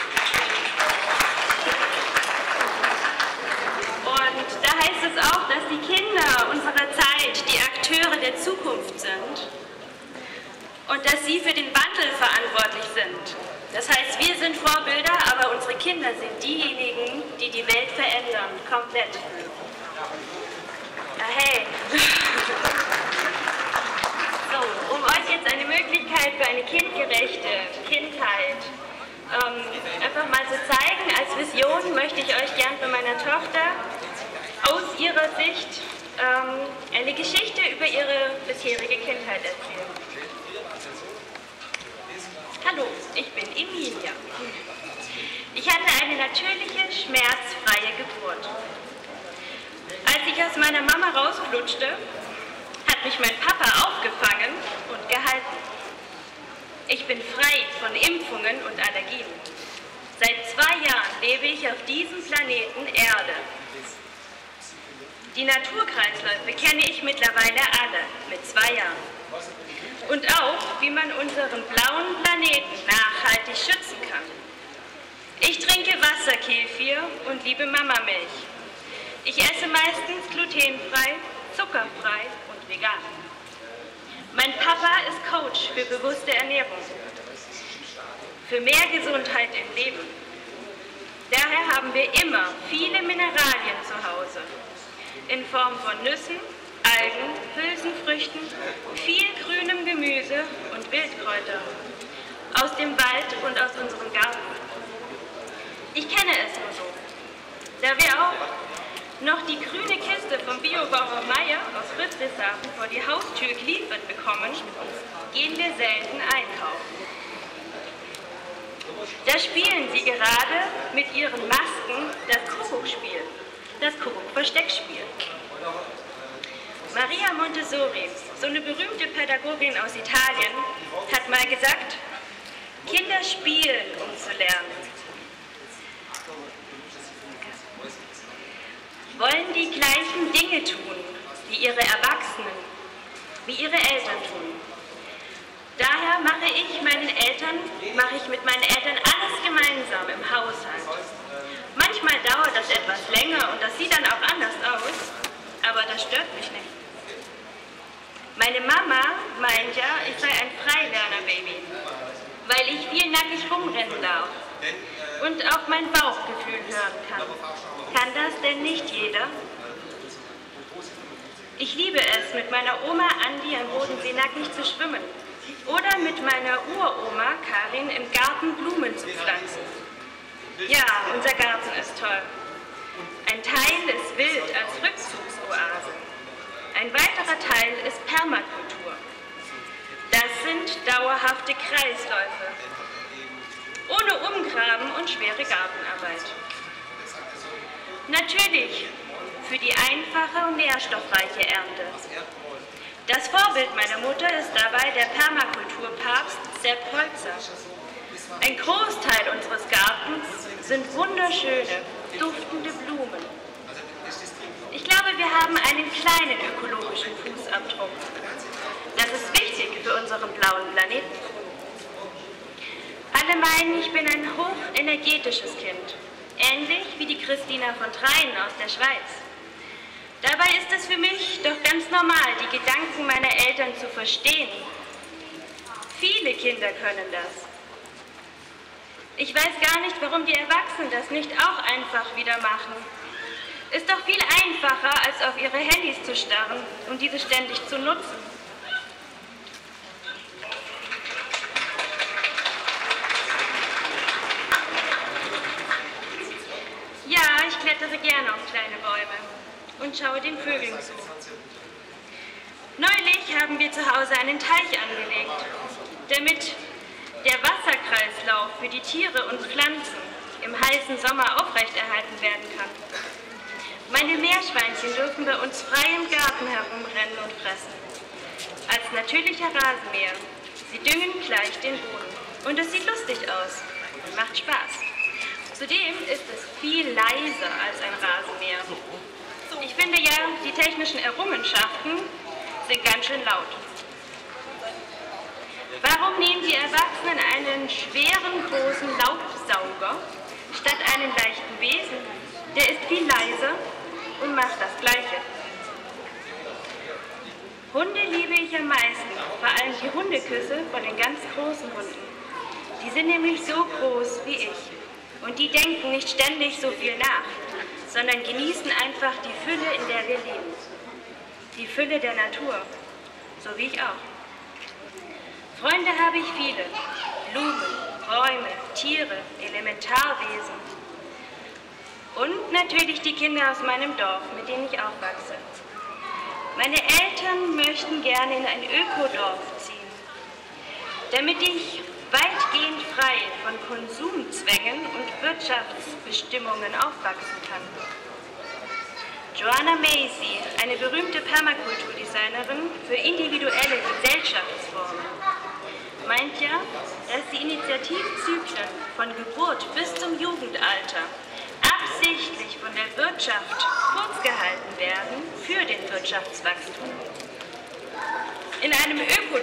Und da heißt es auch, dass die Kinder unserer Zeit die Akteure der Zukunft sind und dass sie für den Wandel verantwortlich sind. Das heißt, wir sind Vorbilder, aber unsere Kinder sind diejenigen, die die Welt verändern, komplett. Hey. So, um euch jetzt eine Möglichkeit für eine kindgerechte Kindheit einfach mal zu zeigen, als Vision möchte ich euch gern von meiner Tochter aus ihrer Sicht eine Geschichte über ihre bisherige Kindheit erzählen. Hallo, ich bin Emilia. Ich hatte eine natürliche, schmerzfreie Geburt. Als ich aus meiner Mama rausflutschte, hat mich mein Papa aufgefangen und gehalten. Ich bin frei von Impfungen und Allergien. Seit 2 Jahren lebe ich auf diesem Planeten Erde. Die Naturkreisläufe kenne ich mittlerweile alle, mit 2 Jahren. Und auch, wie man unseren blauen Planeten nachhaltig schützen kann. Ich trinke Wasserkefir und liebe Mamamilch. Ich esse meistens glutenfrei, zuckerfrei und vegan. Mein Papa ist Coach für bewusste Ernährung, für mehr Gesundheit im Leben. Daher haben wir immer viele Mineralien zu Hause, in Form von Nüssen, Algen, Hülsenfrüchten, viel grünem Gemüse und Wildkräuter aus dem Wald und aus unserem Garten. Ich kenne es nur so. Da wir auch noch die grüne Kiste vom Biobauer Meier aus Friedrichshafen vor die Haustür geliefert bekommen, gehen wir selten einkaufen. Da spielen sie gerade mit ihren Masken das Kuckuckspiel, das Kuckuck-Versteckspiel. Maria Montessori, so eine berühmte Pädagogin aus Italien, hat mal gesagt, Kinder spielen, um zu lernen. Wollen die gleichen Dinge tun, wie ihre Erwachsenen, wie ihre Eltern tun. Daher mache ich mit meinen Eltern alles gemeinsam im Haushalt. Manchmal dauert das etwas länger und das sieht dann auch anders aus, aber das stört mich nicht. Meine Mama meint ja, ich sei ein Freilerner-Baby, weil ich viel nackig rumrennen darf und auf mein Bauchgefühl hören kann. Kann das denn nicht jeder? Ich liebe es, mit meiner Oma Andi am Bodensee nackig zu schwimmen oder mit meiner Uroma Karin im Garten Blumen zu pflanzen. Ja, unser Garten ist toll. Ein Teil ist wild als Rückzugsoase. Ein weiterer Teil ist Permakultur. Das sind dauerhafte Kreisläufe. Ohne Umgraben und schwere Gartenarbeit. Natürlich für die einfache und nährstoffreiche Ernte. Das Vorbild meiner Mutter ist dabei der Permakulturpapst Sepp Holzer. Ein Großteil unseres Gartens sind wunderschöne, duftende Blumen. Ich glaube, wir haben einen kleinen ökologischen Fußabdruck. Das ist wichtig für unseren blauen Planeten. Alle meinen, ich bin ein hochenergetisches Kind, ähnlich wie die Christina von Treien aus der Schweiz. Dabei ist es für mich doch ganz normal, die Gedanken meiner Eltern zu verstehen. Viele Kinder können das. Ich weiß gar nicht, warum die Erwachsenen das nicht auch einfach wieder machen. Ist doch viel einfacher, als auf ihre Handys zu starren und diese ständig zu nutzen. Ja, ich klettere gerne auf kleine Bäume und schaue den Vögeln zu. Neulich haben wir zu Hause einen Teich angelegt, damit der Wasserkreislauf für die Tiere und Pflanzen im heißen Sommer aufrechterhalten werden kann. Meine Meerschweinchen dürfen bei uns frei im Garten herumrennen und fressen. Als natürlicher Rasenmäher. Sie düngen gleich den Boden. Und es sieht lustig aus und macht Spaß. Zudem ist es viel leiser als ein Rasenmäher. Ich finde ja, die technischen Errungenschaften sind ganz schön laut. Warum nehmen die Erwachsenen einen schweren, großen Laubsauger statt einen leichten Besen? Der ist viel leiser und macht das Gleiche. Hunde liebe ich am meisten, vor allem die Hundeküsse von den ganz großen Hunden. Die sind nämlich so groß wie ich und die denken nicht ständig so viel nach, sondern genießen einfach die Fülle, in der wir leben. Die Fülle der Natur, so wie ich auch. Freunde habe ich viele. Blumen, Bäume, Tiere, Elementarwesen. Und natürlich die Kinder aus meinem Dorf, mit denen ich aufwachse. Meine Eltern möchten gerne in ein Ökodorf ziehen, damit ich weitgehend frei von Konsumzwängen und Wirtschaftsbestimmungen aufwachsen kann. Joanna Macy, eine berühmte Permakulturdesignerin für individuelle Gesellschaftsformen, meint ja, dass die Initiativzyklen von Geburt bis zum Jugendalter absichtlich von der Wirtschaft kurz gehalten werden für den Wirtschaftswachstum. In einem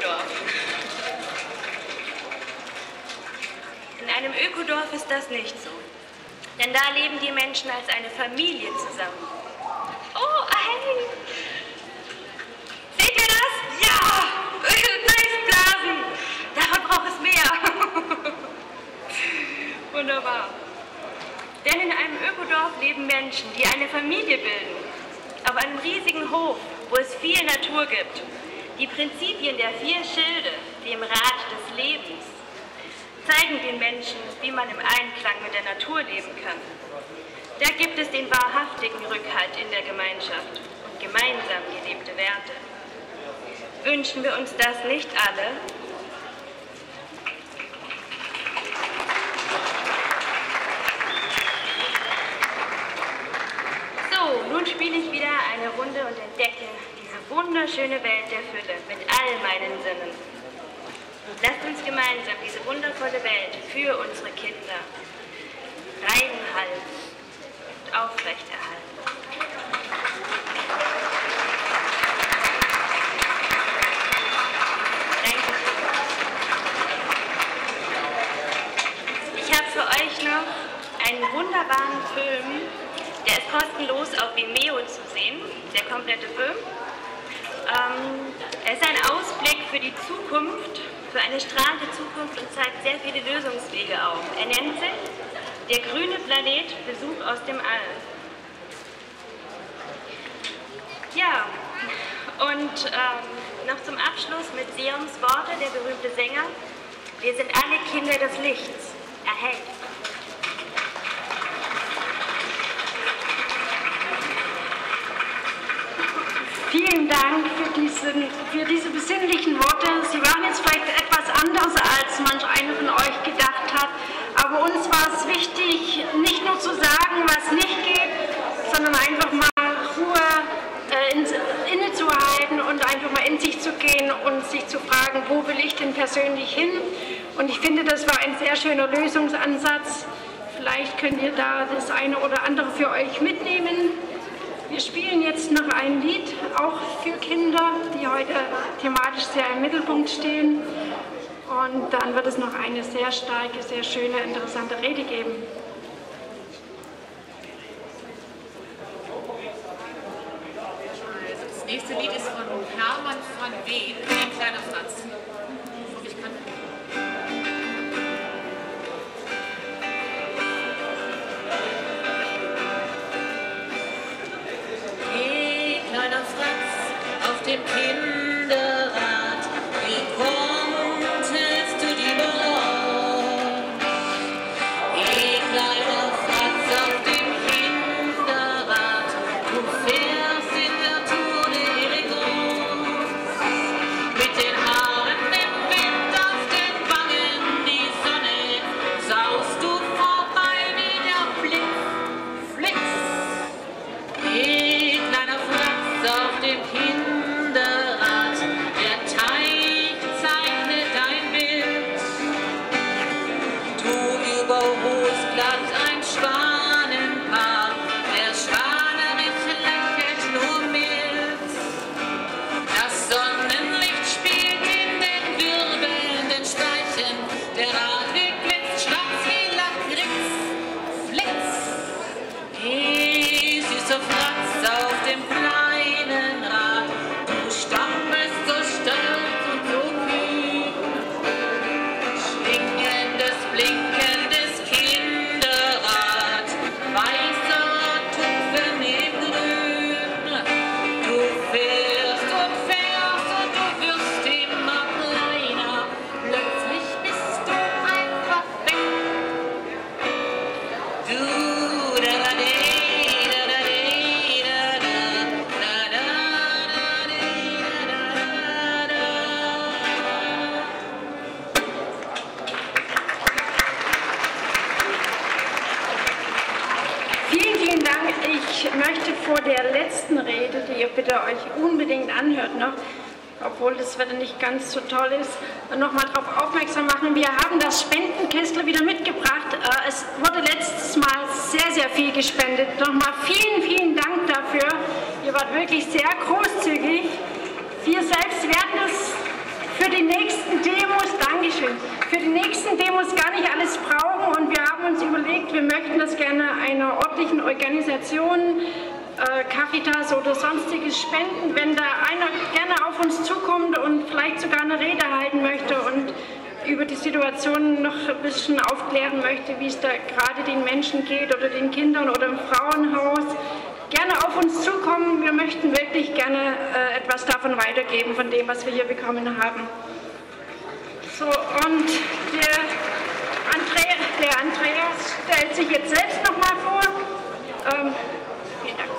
Ökodorf ist das nicht so, denn da leben die Menschen als eine Familie zusammen. Oh, hey! Seht ihr das? Ja! Eisblasen! Davon braucht es mehr! Wunderbar. Denn in einem Ökodorf leben Menschen, die eine Familie bilden. Auf einem riesigen Hof, wo es viel Natur gibt. Die Prinzipien der 4 Schilde, dem Rad des Lebens, zeigen den Menschen, wie man im Einklang mit der Natur leben kann. Da gibt es den wahrhaftigen Rückhalt in der Gemeinschaft und gemeinsam gelebte Werte. Wünschen wir uns das nicht alle? So, nun spiele ich wieder eine Runde und entdecke diese wunderschöne Welt der Fülle mit all meinen Sinnen. Lasst uns gemeinsam diese wundervolle Welt für unsere Kinder reinhalten und aufrechterhalten. Danke. Ich habe für euch noch einen wunderbaren Film, der ist kostenlos auf Vimeo zu sehen, der komplette Film. Er ist ein Ausblick für die Zukunft, für eine strahlende Zukunft und zeigt sehr viele Lösungswege auf. Er nennt sich Der grüne Planet, Besuch aus dem All. Ja, und noch zum Abschluss mit Seums Worte, der berühmte Sänger. Wir sind alle Kinder des Lichts. Erhellt. Vielen Dank für diese besinnlichen Worte. Sie waren jetzt vielleicht etwas anders, als manch einer von euch gedacht hat. Aber uns war es wichtig, nicht nur zu sagen, was nicht geht, sondern einfach mal Ruhe innezuhalten und einfach mal in sich zu gehen und sich zu fragen, wo will ich denn persönlich hin? Und ich finde, das war ein sehr schöner Lösungsansatz. Vielleicht könnt ihr da das eine oder andere für euch mitnehmen. Wir spielen jetzt noch ein Lied, auch für Kinder, die heute thematisch sehr im Mittelpunkt stehen. Und dann wird es noch eine sehr starke, sehr schöne, interessante Rede geben. Also das nächste Lied ist von Hermann van Veen, Ein kleiner Franz. Dem Kinderrad, wie konntest du die Balance? Kleiner Franz auf dem Kinderrad, du fährst in der Tour d'Elegance. Mit den Haaren im Wind auf den Wangen, die Sonne, saust du vorbei wie der Blitz, Flitz. Kleiner Franz auf dem Kinderrad, vor der letzten Rede, die ihr bitte euch unbedingt anhört noch, obwohl das Wetter nicht ganz so toll ist, nochmal darauf aufmerksam machen. Wir haben das Spendenkistel wieder mitgebracht. Es wurde letztes Mal sehr, sehr viel gespendet. Nochmal vielen, vielen Dank dafür. Ihr wart wirklich sehr großzügig. Wir selbst werden es für die nächsten Demos, Dankeschön, für die nächsten Demos gar nicht alles brauchen und wir haben uns überlegt, wir möchten das gerne einer ordentlichen Organisation, Caritas oder sonstiges spenden, wenn da einer gerne auf uns zukommt und vielleicht sogar eine Rede halten möchte und über die Situation noch ein bisschen aufklären möchte, wie es da gerade den Menschen geht oder den Kindern oder im Frauenhaus. Gerne auf uns zukommen. Wir möchten wirklich gerne etwas davon weitergeben, von dem, was wir hier bekommen haben. So, und der Andreas stellt sich jetzt selbst noch mal vor. Vielen Dank.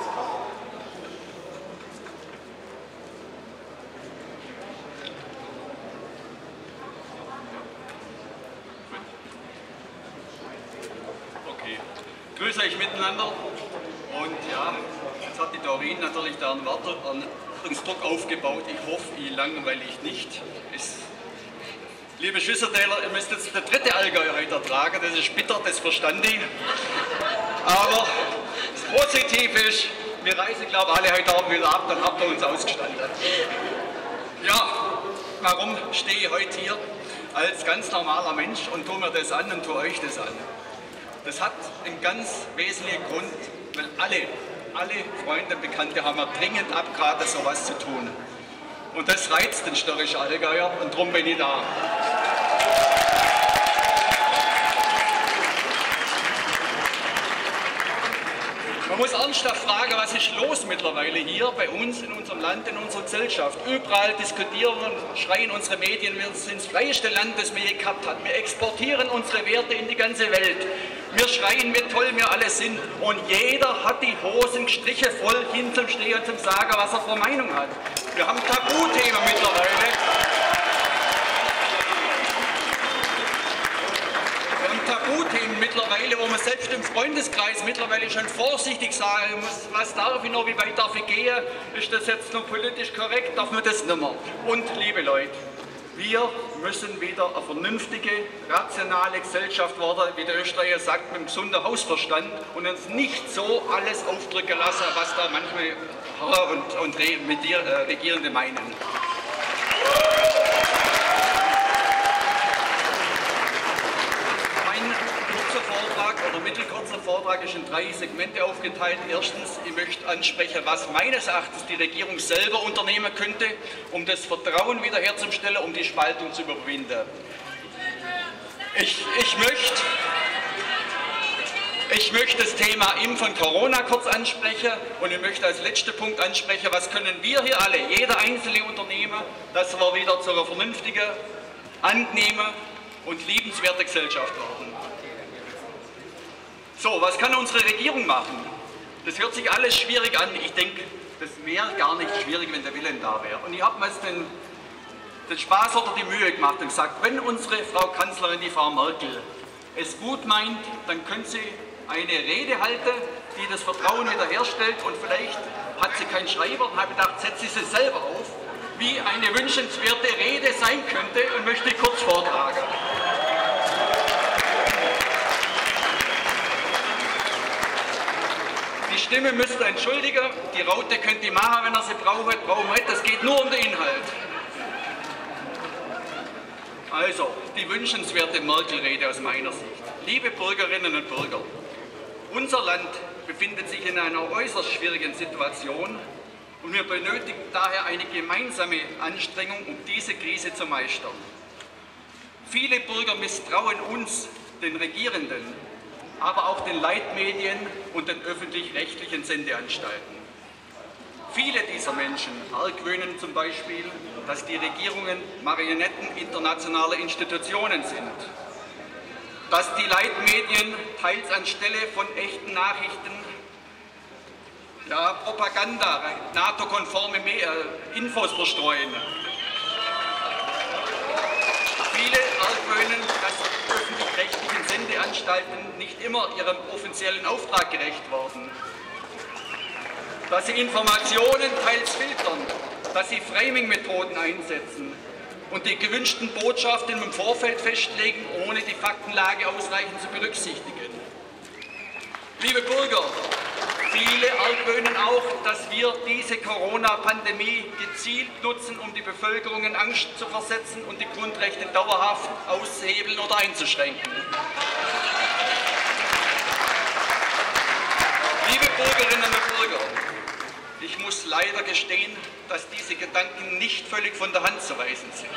Okay, grüße euch miteinander. Und ja, jetzt hat die Doreen natürlich da einen Wartungsdruck aufgebaut. Ich hoffe, ich langweile ich nicht. Liebe Schüssertäler, ihr müsst jetzt der dritte Allgäu heute ertragen. Das ist bitter, das verstand ich. Aber das Positive ist, wir reisen, glaube ich, alle heute Abend wieder ab, dann habt ihr uns ausgestanden. Ja, warum stehe ich heute hier als ganz normaler Mensch und tue mir das an und tue euch das an? Das hat einen ganz wesentlichen Grund, weil alle Freunde und Bekannte haben wir dringend abgeraten, sowas zu tun. Und das reizt den störrischen Allgäuer und darum bin ich da. Man muss ernsthaft fragen, was ist los mittlerweile hier bei uns, in unserem Land, in unserer Gesellschaft. Überall diskutieren und schreien unsere Medien, wir sind das freieste Land, das wir je gehabt haben. Wir exportieren unsere Werte in die ganze Welt. Wir schreien, wie toll wir alle sind. Und jeder hat die Hosenstriche voll hin zum Stehen und zum Sagen, was er für Meinung hat. Wir haben Tabuthemen mittlerweile. Tabuthemen mittlerweile, wo man selbst im Freundeskreis mittlerweile schon vorsichtig sagen muss, was darf ich noch, wie weit darf ich gehen, ist das jetzt noch politisch korrekt, darf man das nicht mehr. Und liebe Leute, wir müssen wieder eine vernünftige, rationale Gesellschaft werden, wie der Österreicher sagt, mit einem gesunden Hausverstand und uns nicht so alles aufdrücken lassen, was da manchmal Herr und Regierende meinen. Oder mittelkurzer Vortrag ist in 3 Segmente aufgeteilt. Erstens, ich möchte ansprechen, was meines Erachtens die Regierung selber unternehmen könnte, um das Vertrauen wiederherzustellen, um die Spaltung zu überwinden. Ich möchte das Thema Impfen und Corona kurz ansprechen und ich möchte als letzten Punkt ansprechen, was können wir hier alle, jeder einzelne Unternehmer, dass wir wieder zu einer vernünftigen, angenehmen und liebenswerten Gesellschaft werden. So, was kann unsere Regierung machen? Das hört sich alles schwierig an. Ich denke, das wäre gar nicht schwierig, wenn der Willen da wäre. Und ich habe mir jetzt den Spaß oder die Mühe gemacht und gesagt, wenn unsere Frau Kanzlerin, die Frau Merkel, es gut meint, dann könnte sie eine Rede halten, die das Vertrauen wiederherstellt und vielleicht hat sie keinen Schreiber und habe gedacht, setze sie selber auf, wie eine wünschenswerte Rede sein könnte und möchte ich kurz vortragen. Die Stimme müsst ihr entschuldigen, die Raute könnt ihr machen, wenn ihr sie braucht, brauchen wir nicht, das geht nur um den Inhalt. Also, die wünschenswerte Merkel-Rede aus meiner Sicht. Liebe Bürgerinnen und Bürger, unser Land befindet sich in einer äußerst schwierigen Situation und wir benötigen daher eine gemeinsame Anstrengung, um diese Krise zu meistern. Viele Bürger misstrauen uns, den Regierenden, aber auch den Leitmedien und den öffentlich-rechtlichen Sendeanstalten. Viele dieser Menschen argwöhnen zum Beispiel, dass die Regierungen Marionetten internationaler Institutionen sind, dass die Leitmedien teils anstelle von echten Nachrichten Propaganda, NATO-konforme Infos verstreuen. Viele argwöhnen, dass öffentlich-rechtlichen Sendeanstalten nicht immer ihrem offiziellen Auftrag gerecht werden, dass sie Informationen teils filtern, dass sie Framing-Methoden einsetzen und die gewünschten Botschaften im Vorfeld festlegen, ohne die Faktenlage ausreichend zu berücksichtigen. Liebe Bürger, viele argwöhnen auch, dass wir diese Corona-Pandemie gezielt nutzen, um die Bevölkerung in Angst zu versetzen und die Grundrechte dauerhaft auszuhebeln oder einzuschränken. Liebe Bürgerinnen und Bürger, ich muss leider gestehen, dass diese Gedanken nicht völlig von der Hand zu weisen sind.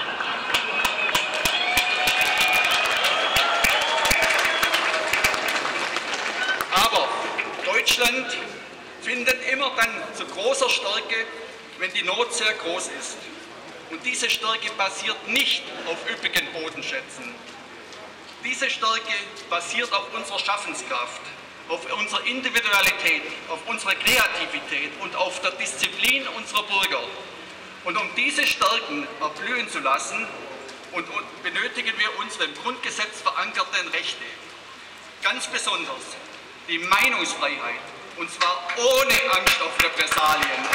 Aber Deutschland findet immer dann zu großer Stärke, wenn die Not sehr groß ist. Und diese Stärke basiert nicht auf üppigen Bodenschätzen. Diese Stärke basiert auf unserer Schaffenskraft, auf unserer Individualität, auf unserer Kreativität und auf der Disziplin unserer Bürger. Und um diese Stärken erblühen zu lassen, benötigen wir unsere im Grundgesetz verankerten Rechte. Ganz besonders die Meinungsfreiheit, und zwar ohne Angst auf Repressalien.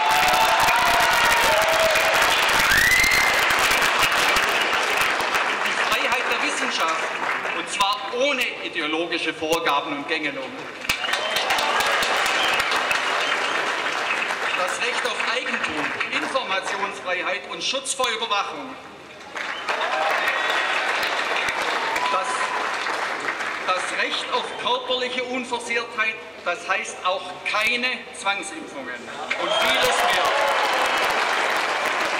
Die Freiheit der Wissenschaft, und zwar ohne ideologische Vorgaben und Gängelung. Das Recht auf Eigentum, Informationsfreiheit und Schutz vor Überwachung. Das Recht auf körperliche Unversehrtheit, das heißt auch keine Zwangsimpfungen und vieles mehr.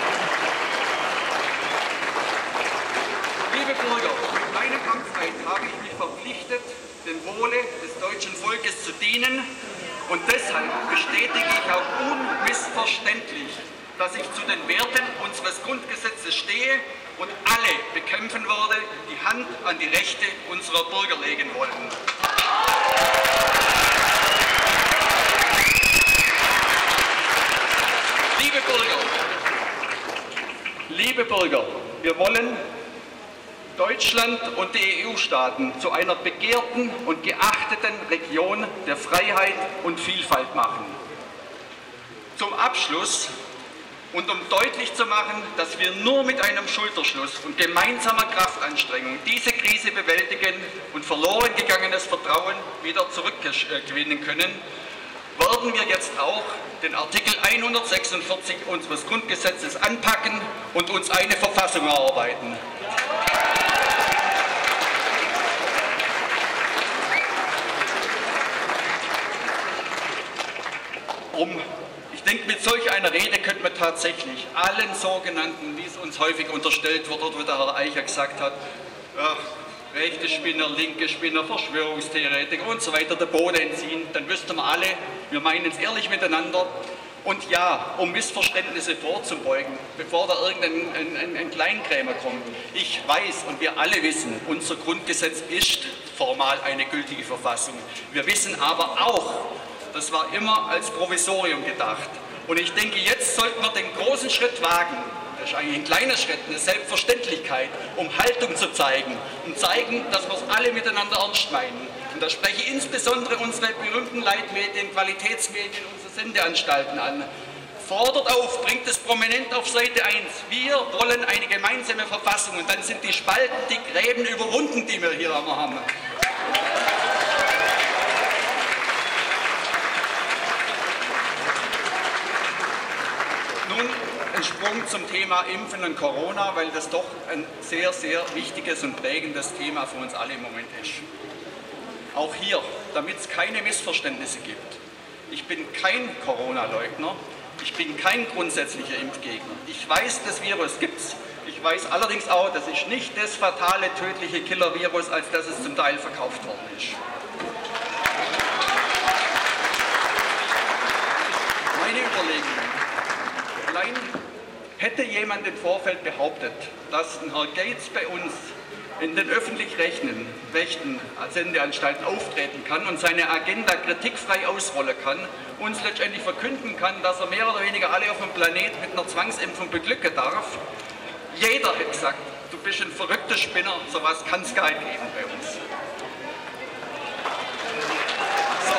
dass ich zu den Werten unseres Grundgesetzes stehe und alle bekämpfen werde, die Hand an die Rechte unserer Bürger legen wollen. Liebe Bürger, wir wollen Deutschland und die EU-Staaten zu einer begehrten und geachteten Region der Freiheit und Vielfalt machen. Zum Abschluss und um deutlich zu machen, dass wir nur mit einem Schulterschluss und gemeinsamer Kraftanstrengung diese Krise bewältigen und verloren gegangenes Vertrauen wieder zurückgewinnen können, werden wir jetzt auch den Artikel 146 unseres Grundgesetzes anpacken und uns eine Verfassung erarbeiten. Ich denke, mit solch einer Rede könnte man tatsächlich allen sogenannten, wie es uns häufig unterstellt wird, oder wie der Herr Eicher gesagt hat, rechte Spinner, linke Spinner, Verschwörungstheoretiker und so weiter, der Boden entziehen. Dann wüssten wir alle, wir meinen es ehrlich miteinander. Und ja, um Missverständnisse vorzubeugen, bevor da irgendein Kleinkrämer kommt. Ich weiß und wir alle wissen, unser Grundgesetz ist formal eine gültige Verfassung. Wir wissen aber auch, das war immer als Provisorium gedacht. Und ich denke, jetzt sollten wir den großen Schritt wagen. Das ist eigentlich ein kleiner Schritt, eine Selbstverständlichkeit, um Haltung zu zeigen und zeigen, dass wir es alle miteinander ernst meinen. Und da spreche ich insbesondere unsere berühmten Leitmedien, Qualitätsmedien, unsere Sendeanstalten an. Fordert auf, bringt es prominent auf Seite 1. Wir wollen eine gemeinsame Verfassung und dann sind die Spalten, die Gräben überwunden, die wir hier haben. Nun ein Sprung zum Thema Impfen und Corona, weil das doch ein sehr, sehr wichtiges und prägendes Thema für uns alle im Moment ist. Auch hier, damit es keine Missverständnisse gibt. Ich bin kein Corona-Leugner, ich bin kein grundsätzlicher Impfgegner. Ich weiß, das Virus gibt es. Ich weiß allerdings auch, das ist nicht das fatale, tödliche Killer-Virus, als das es zum Teil verkauft worden ist. Meine Überlegungen. Allein hätte jemand im Vorfeld behauptet, dass ein Herr Gates bei uns in den öffentlich-rechtlichen Sendeanstalten auftreten kann und seine Agenda kritikfrei ausrollen kann, uns letztendlich verkünden kann, dass er mehr oder weniger alle auf dem Planeten mit einer Zwangsimpfung beglücken darf. Jeder hätte gesagt, du bist ein verrückter Spinner, sowas kann es gar nicht geben bei uns. So.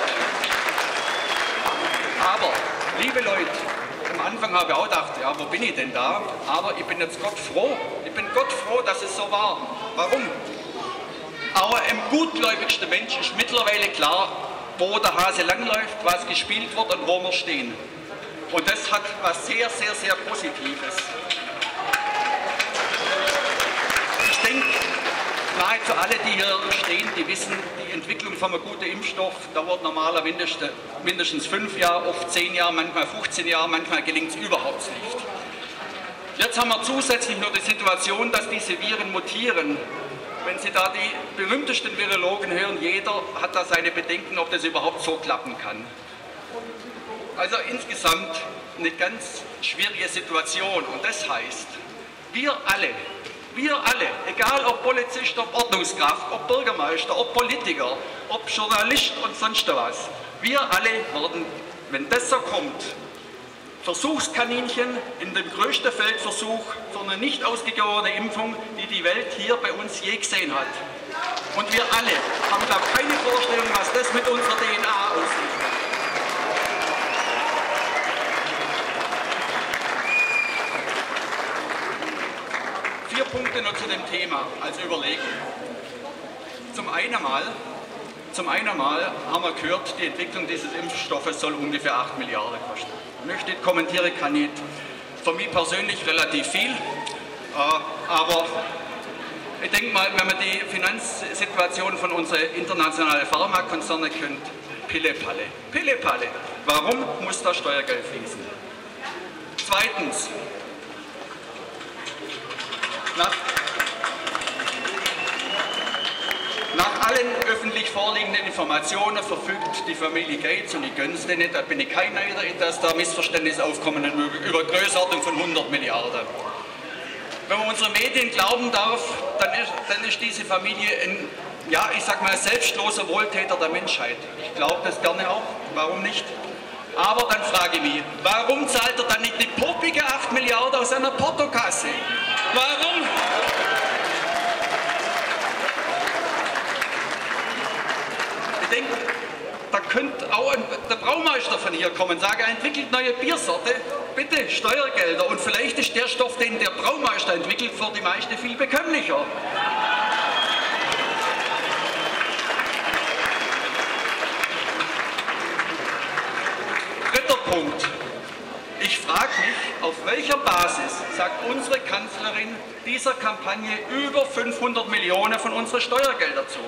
Aber, liebe Leute, am Anfang habe ich auch gedacht, ja, wo bin ich denn da? Aber ich bin jetzt Gott froh. Ich bin Gott froh, dass es so war. Warum? Aber im gutgläubigsten Mensch ist mittlerweile klar, wo der Hase langläuft, was gespielt wird und wo wir stehen. Und das hat was sehr, sehr, sehr Positives. Ich denke, nahezu alle, die hier stehen, die wissen, die Entwicklung von einem guten Impfstoff dauert normalerweise mindestens 5 Jahre, oft 10 Jahre, manchmal 15 Jahre, manchmal gelingt es überhaupt nicht. Jetzt haben wir zusätzlich nur die Situation, dass diese Viren mutieren. Wenn Sie da die berühmtesten Virologen hören, jeder hat da seine Bedenken, ob das überhaupt so klappen kann. Also insgesamt eine ganz schwierige Situation. Und das heißt, wir alle, egal ob Polizist, ob Ordnungskraft, ob Bürgermeister, ob Politiker, ob Journalist und sonst was, wir alle werden, wenn das so kommt, Versuchskaninchen in dem größten Feldversuch für eine nicht ausgegorene Impfung, die die Welt hier bei uns je gesehen hat. Und wir alle haben da keine Vorstellung, was das mit unserer DNA ausrichtet. Vier Punkte noch zu dem Thema als Überlegung. Zum einen mal haben wir gehört, die Entwicklung dieses Impfstoffes soll ungefähr 8 Milliarden kosten. Möchte kommentiere kann nicht. Für mich persönlich relativ viel, aber ich denke mal, wenn man die Finanzsituation von unseren internationalen Pharmakonzernen kennt, Pille-Palle. Pille-Palle. Warum muss da Steuergeld fließen? Zweitens, nach allen öffentlich vorliegenden Informationen verfügt die Familie Gates und ich gönn's denen nicht, da bin ich kein Neider, dass da Missverständnisse aufkommen über Größenordnung von 100 Milliarden. Wenn man unseren Medien glauben darf, dann ist diese Familie ein, ja, ich sag mal, selbstloser Wohltäter der Menschheit. Ich glaube das gerne auch, warum nicht? Aber dann frage ich mich, warum zahlt er dann nicht die poppige 8 Milliarden aus seiner Portokasse? Warum? Ich denke, da könnte auch der Braumeister von hier kommen und sagen, er entwickelt neue Biersorte, bitte Steuergelder. Und vielleicht ist der Stoff, den der Braumeister entwickelt, für die meisten viel bekömmlicher. Dritter Punkt. Ich frage mich, auf welcher Basis sagt unsere Kanzlerin dieser Kampagne über 500 Millionen von unseren Steuergeldern zu?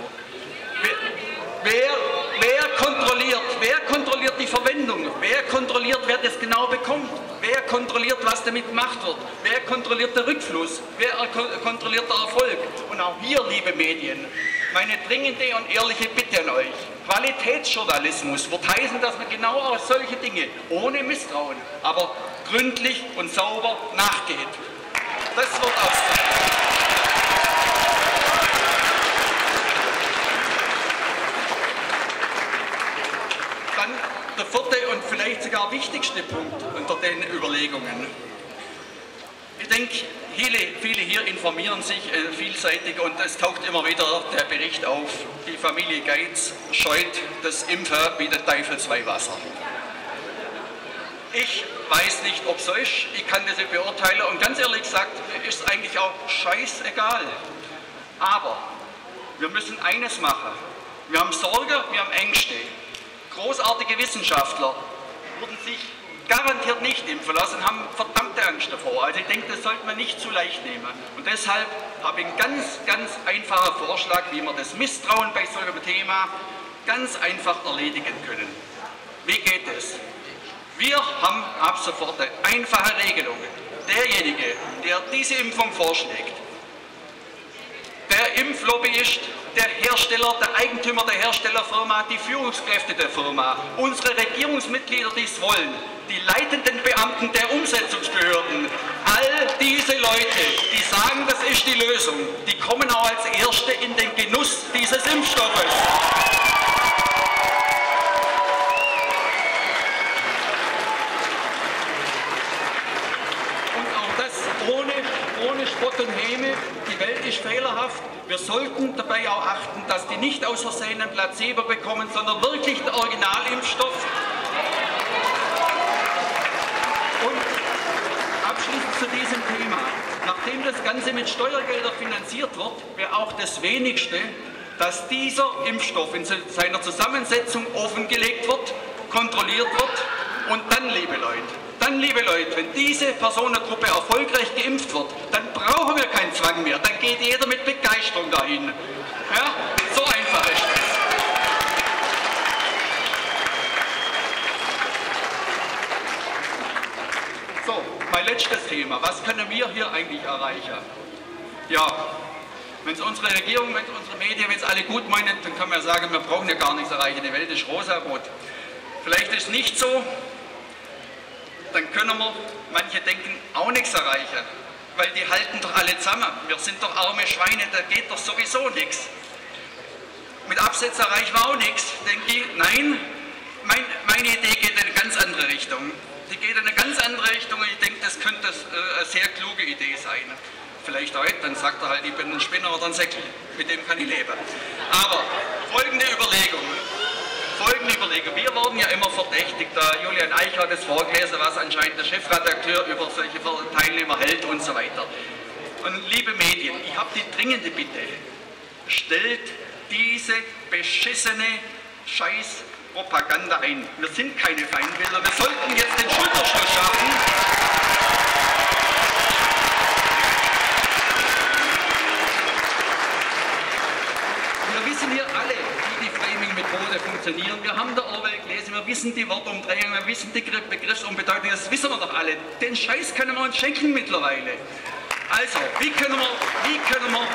Wer kontrolliert die Verwendung? Wer kontrolliert, wer das genau bekommt? Wer kontrolliert, was damit gemacht wird? Wer kontrolliert den Rückfluss? Wer kontrolliert den Erfolg? Und auch hier, liebe Medien, meine dringende und ehrliche Bitte an euch. Qualitätsjournalismus wird heißen, dass man genau auf solche Dinge, ohne Misstrauen, aber gründlich und sauber nachgeht. Das wird auszeichnen. Dann der vierte und vielleicht sogar wichtigste Punkt unter den Überlegungen. Ich denke, viele hier informieren sich vielseitig und es taucht immer wieder der Bericht auf, die Familie Gates scheut das Impfen wie der Teufels Weihwasser. Ich weiß nicht, ob es so ist, ich kann das nicht beurteilen und ganz ehrlich gesagt ist es eigentlich auch scheißegal. Aber wir müssen eines machen, wir haben Sorge, wir haben Ängste. Großartige Wissenschaftler würden sich garantiert nicht impfen lassen, haben verdammte Angst davor. Also ich denke, das sollte man nicht zu leicht nehmen. Und deshalb habe ich einen ganz einfachen Vorschlag, wie wir das Misstrauen bei so einem Thema ganz einfach erledigen können. Wie geht es? Wir haben ab sofort eine einfache Regelung. Derjenige, der diese Impfung vorschlägt, der Impflobbyist, der Hersteller, der Eigentümer der Herstellerfirma, die Führungskräfte der Firma, unsere Regierungsmitglieder, die es wollen, die leitenden Beamten der Umsetzungsbehörden, all diese Leute, die sagen, das ist die Lösung, die kommen auch als Erste in den Genuss dieses Impfstoffes. Und auch das ohne Spott und Häme, die Welt ist fehlerhaft. Wir sollten dabei auch achten, dass die nicht aus Versehen einen Placebo bekommen, sondern wirklich den Originalimpfstoff. Und abschließend zu diesem Thema. Nachdem das Ganze mit Steuergeldern finanziert wird, wäre auch das Wenigste, dass dieser Impfstoff in seiner Zusammensetzung offengelegt wird, kontrolliert wird und dann, liebe Leute, wenn diese Personengruppe erfolgreich geimpft wird, dann brauchen wir keinen Zwang mehr, dann geht jeder mit Begeisterung dahin. Ja? So einfach ist es. So, mein letztes Thema. Was können wir hier eigentlich erreichen? Ja, wenn es unsere Regierung, wenn unsere Medien jetzt alle gut meinen, dann kann man ja sagen, wir brauchen ja gar nichts erreichen, die Welt ist rosarot. Vielleicht ist es nicht so, dann können wir, manche denken, auch nichts erreichen, weil die halten doch alle zusammen. Wir sind doch arme Schweine, da geht doch sowieso nichts. Mit Absätzen erreichen wir auch nichts, denke ich. Nein, meine Idee geht in eine ganz andere Richtung. Die geht in eine ganz andere Richtung und ich denke, das könnte eine sehr kluge Idee sein. Vielleicht heute, dann sagt er halt, ich bin ein Spinner oder ein Säckel, mit dem kann ich leben. Aber folgende Überlegung. Wir wurden ja immer verdächtigt, Julian Eichler hat es vorgelesen, was anscheinend der Chefredakteur über solche Teilnehmer hält und so weiter. Und liebe Medien, ich habe die dringende Bitte, stellt diese beschissene Scheiß-Propaganda ein. Wir sind keine Feindbilder, wir sollten jetzt den Schulterschluss schaffen. Wir wissen hier alle, wie die Framing-Methode funktionieren. Wir haben der Orwell gelesen, wir wissen die Wortumdrehung, wir wissen die Begriffsumbedeutungen, das wissen wir doch alle. Den Scheiß können wir uns schenken mittlerweile. Also, wie können wir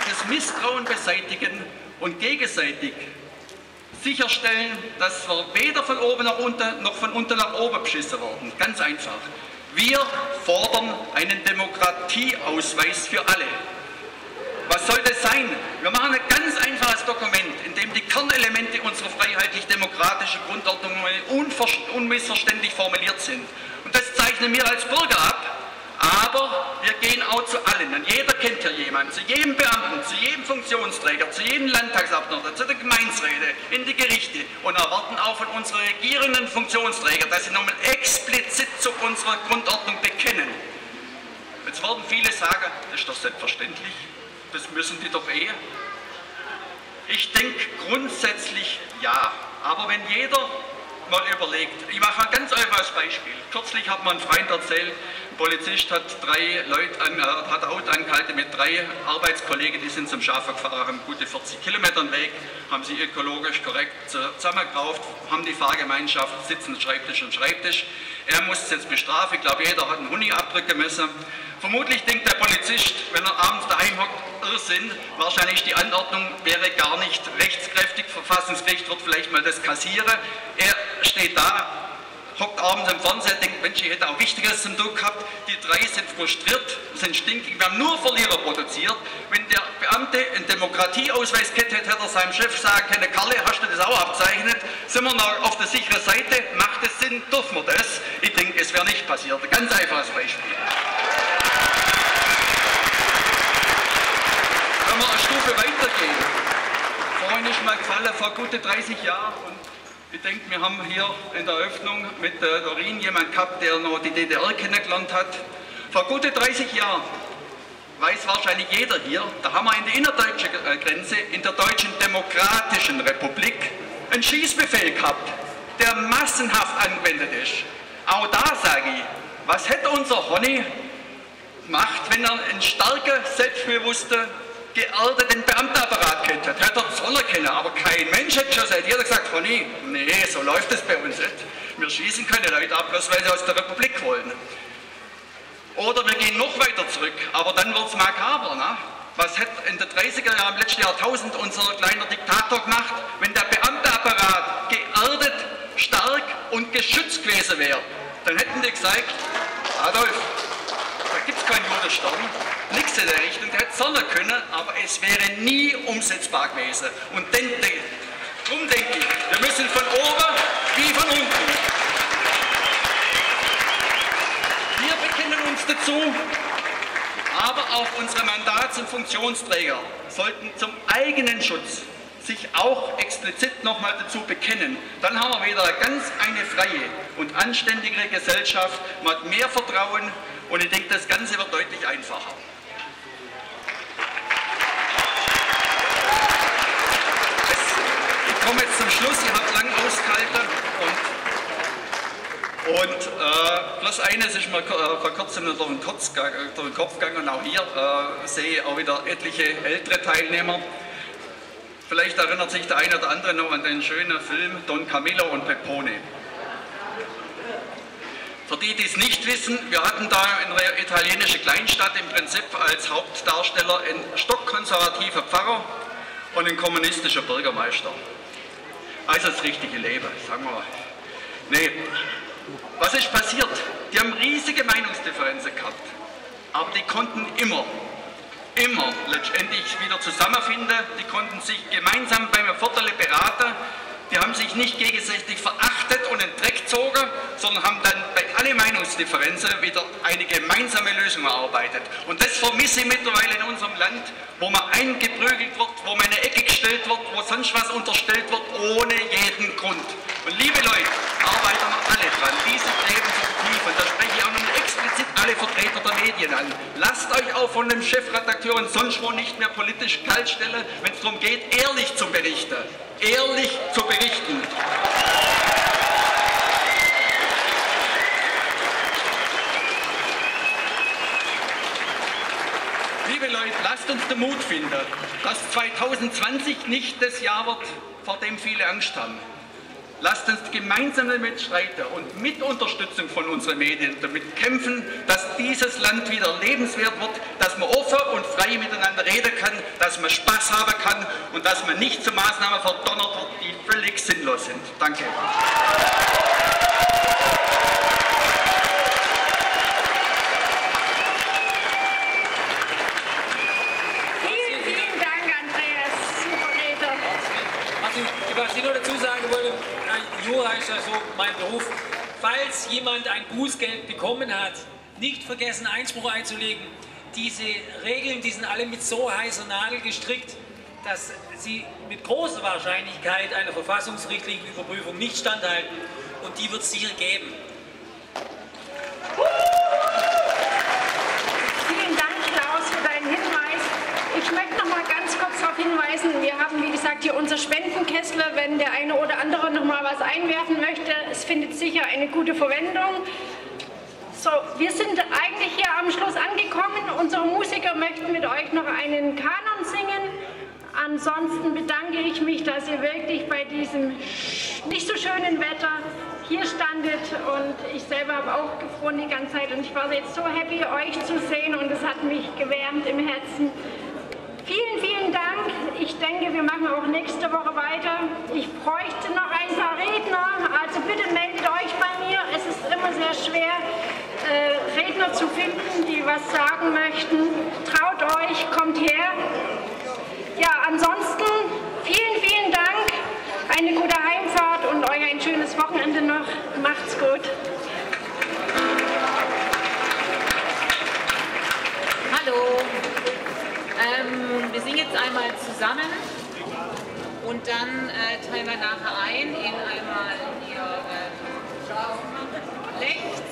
das Misstrauen beseitigen und gegenseitig sicherstellen, dass wir weder von oben nach unten noch von unten nach oben beschissen werden. Ganz einfach. Wir fordern einen Demokratieausweis für alle. Was soll das sein? Wir machen ein ganz einfaches Dokument, in dem die Kernelemente unserer freiheitlich-demokratischen Grundordnung unmissverständlich formuliert sind. Und das zeichnen wir als Bürger ab. Aber wir gehen auch zu allen. Und jeder kennt hier jemanden, zu jedem Beamten, zu jedem Funktionsträger, zu jedem Landtagsabgeordneten, zu den Gemeinderäten, in die Gerichte und erwarten auch von unseren regierenden Funktionsträgern, dass sie nochmal explizit zu unserer Grundordnung bekennen. Jetzt werden viele sagen, das ist doch selbstverständlich, das müssen die doch eh. Ich denke grundsätzlich ja, aber wenn jeder mal überlegt, ich mache ein ganz einfaches Beispiel. Kürzlich hat mir ein Freund erzählt, ein Polizist hat 3 Leute hat ein Auto angehalten mit 3 Arbeitskollegen, die sind zum Schafen gefahren, haben gute 40 Kilometer Weg, haben sie ökologisch korrekt zusammengerauft, haben die Fahrgemeinschaft, sitzen Schreibtisch und Schreibtisch. Er muss es jetzt bestrafen, ich glaube, jeder hat einen Huni abdrücken müssen. Vermutlich denkt der Polizist, wenn er abends daheim hockt, Irrsinn, wahrscheinlich die Anordnung wäre gar nicht rechtskräftig, Verfassungsgericht wird vielleicht mal das kassieren. Er steht da, hockt abends im Fernseher, denkt, Mensch, ich hätte auch Wichtigeres zum Tun gehabt. Die 3 sind frustriert, sind stinkig, wir haben nur Verlierer produziert. Wenn der Beamte einen Demokratieausweis gehabt hätte, hätte er seinem Chef sagen können, Karle, hast du das auch abzeichnet? Sind wir noch auf der sicheren Seite? Macht es Sinn? Dürfen wir das? Ich denke, es wäre nicht passiert. Ein ganz einfaches Beispiel. Wenn wir eine Stufe weitergehen, vorhin ist mal gefallen, vor gute 30 Jahren, und ich denke, wir haben hier in der Eröffnung mit Doreen jemanden gehabt, der noch die DDR kennengelernt hat. Vor gute 30 Jahren, weiß wahrscheinlich jeder hier, da haben wir in der innerdeutschen Grenze, in der Deutschen Demokratischen Republik, einen Schießbefehl gehabt, der massenhaft angewendet ist. Auch da sage ich, was hätte unser Honey gemacht, wenn er einen starken, selbstbewussten, geerdeten Beamtenapparat kennt? Hätte er Zoller kennen, aber kein Mensch hätte schon gesagt. Jeder gesagt, Honey, nee, so läuft das bei uns nicht. Wir schießen keine Leute ab, bloß weil sie aus der Republik wollen. Oder wir gehen noch weiter zurück, aber dann wird es makaber. Ne? Was hätte in den 30er Jahren, im letzten Jahrtausend, unser kleiner Diktator gemacht, wenn der Beamtenapparat geerdet, stark und geschützt gewesen wäre? Dann hätten die gesagt, Adolf, da gibt es keinen Judenstern, nichts in der Richtung, der hätte Zoller können, aber es wäre nie umsetzbar gewesen. Und darum denke ich, wir müssen von oben wie von unten. Wir bekennen uns dazu, aber auch unsere Mandats- und Funktionsträger sollten zum eigenen Schutz sich auch explizit nochmal dazu bekennen. Dann haben wir wieder eine freie und anständigere Gesellschaft, man hat mehr Vertrauen und ich denke, das Ganze wird deutlich einfacher. Ich komme jetzt zum Schluss, ich habe lang ausgehalten und bloß eines ist mir vor kurzem durch den Kopf gegangen und auch hier sehe ich auch wieder etliche ältere Teilnehmer. Vielleicht erinnert sich der eine oder andere noch an den schönen Film Don Camillo und Peppone. Für die, die es nicht wissen, wir hatten da in einer italienischen Kleinstadt im Prinzip als Hauptdarsteller einen stockkonservativen Pfarrer und einen kommunistischen Bürgermeister. Also das richtige Leben, sagen wir mal. Nee, was ist passiert? Die haben riesige Meinungsdifferenzen gehabt, aber die konnten immer letztendlich wieder zusammenfinden, die konnten sich gemeinsam beim Viertel beraten, die haben sich nicht gegenseitig verachtet und in den Dreck gezogen, sondern haben dann bei allen Meinungsdifferenzen wieder eine gemeinsame Lösung erarbeitet. Und das vermisse ich mittlerweile in unserem Land, wo man eingeprügelt wird, wo man in eine Ecke gestellt wird, wo sonst was unterstellt wird, ohne jeden Grund. Und liebe Leute, arbeiten wir alle dran, diese Gräben zu vertiefen. Da spreche ich auch noch explizit alle Vertreter der Medien an. Lasst euch auch von dem Chefredakteur und sonst wo nicht mehr politisch kalt stellen, wenn es darum geht, ehrlich zu berichten. Ehrlich zu berichten. Liebe Leute, lasst uns den Mut finden, dass 2020 nicht das Jahr wird, vor dem viele Angst haben. Lasst uns gemeinsam damit streiten und mit Unterstützung von unseren Medien damit kämpfen, dass dieses Land wieder lebenswert wird, dass man offen und frei miteinander reden kann, dass dass man Spaß haben kann und dass man nicht zu Maßnahmen verdonnert wird, die völlig sinnlos sind. Danke. Vielen Dank, Andreas. Super Rede. Was ich nur dazu sagen wollte, Jura ist ja so mein Beruf. Falls jemand ein Bußgeld bekommen hat, nicht vergessen, Einspruch einzulegen. Diese Regeln, die sind alle mit so heißer Nadel gestrickt, dass sie mit großer Wahrscheinlichkeit einer verfassungsrechtlichen Überprüfung nicht standhalten. Und die wird es sicher geben. Vielen Dank, Klaus, für deinen Hinweis. Ich möchte noch mal ganz kurz darauf hinweisen, wir haben, wie gesagt, hier unser Spendenkessel, wenn der eine oder andere noch mal was einwerfen möchte. Es findet sicher eine gute Verwendung. So, wir sind eigentlich hier am Schluss angekommen. Unsere Musiker möchten mit euch noch einen Kanon singen. Ansonsten bedanke ich mich, dass ihr wirklich bei diesem nicht so schönen Wetter hier standet, und ich selber habe auch gefroren die ganze Zeit und ich war jetzt so happy, euch zu sehen, und es hat mich gewärmt im Herzen. Vielen, vielen Dank. Ich denke, wir machen auch nächste Woche weiter. Ich bräuchte noch ein paar Redner, also bitte meldet euch bei mir. Es ist immer sehr schwer, Redner zu finden, die was sagen möchten. Traut euch, kommt her. Ja, ansonsten vielen, vielen Dank. Eine gute Heimfahrt und euch ein schönes Wochenende noch. Macht's gut. Hallo. Wir singen jetzt einmal zusammen und dann teilen wir nachher ein in einmal hier rechts.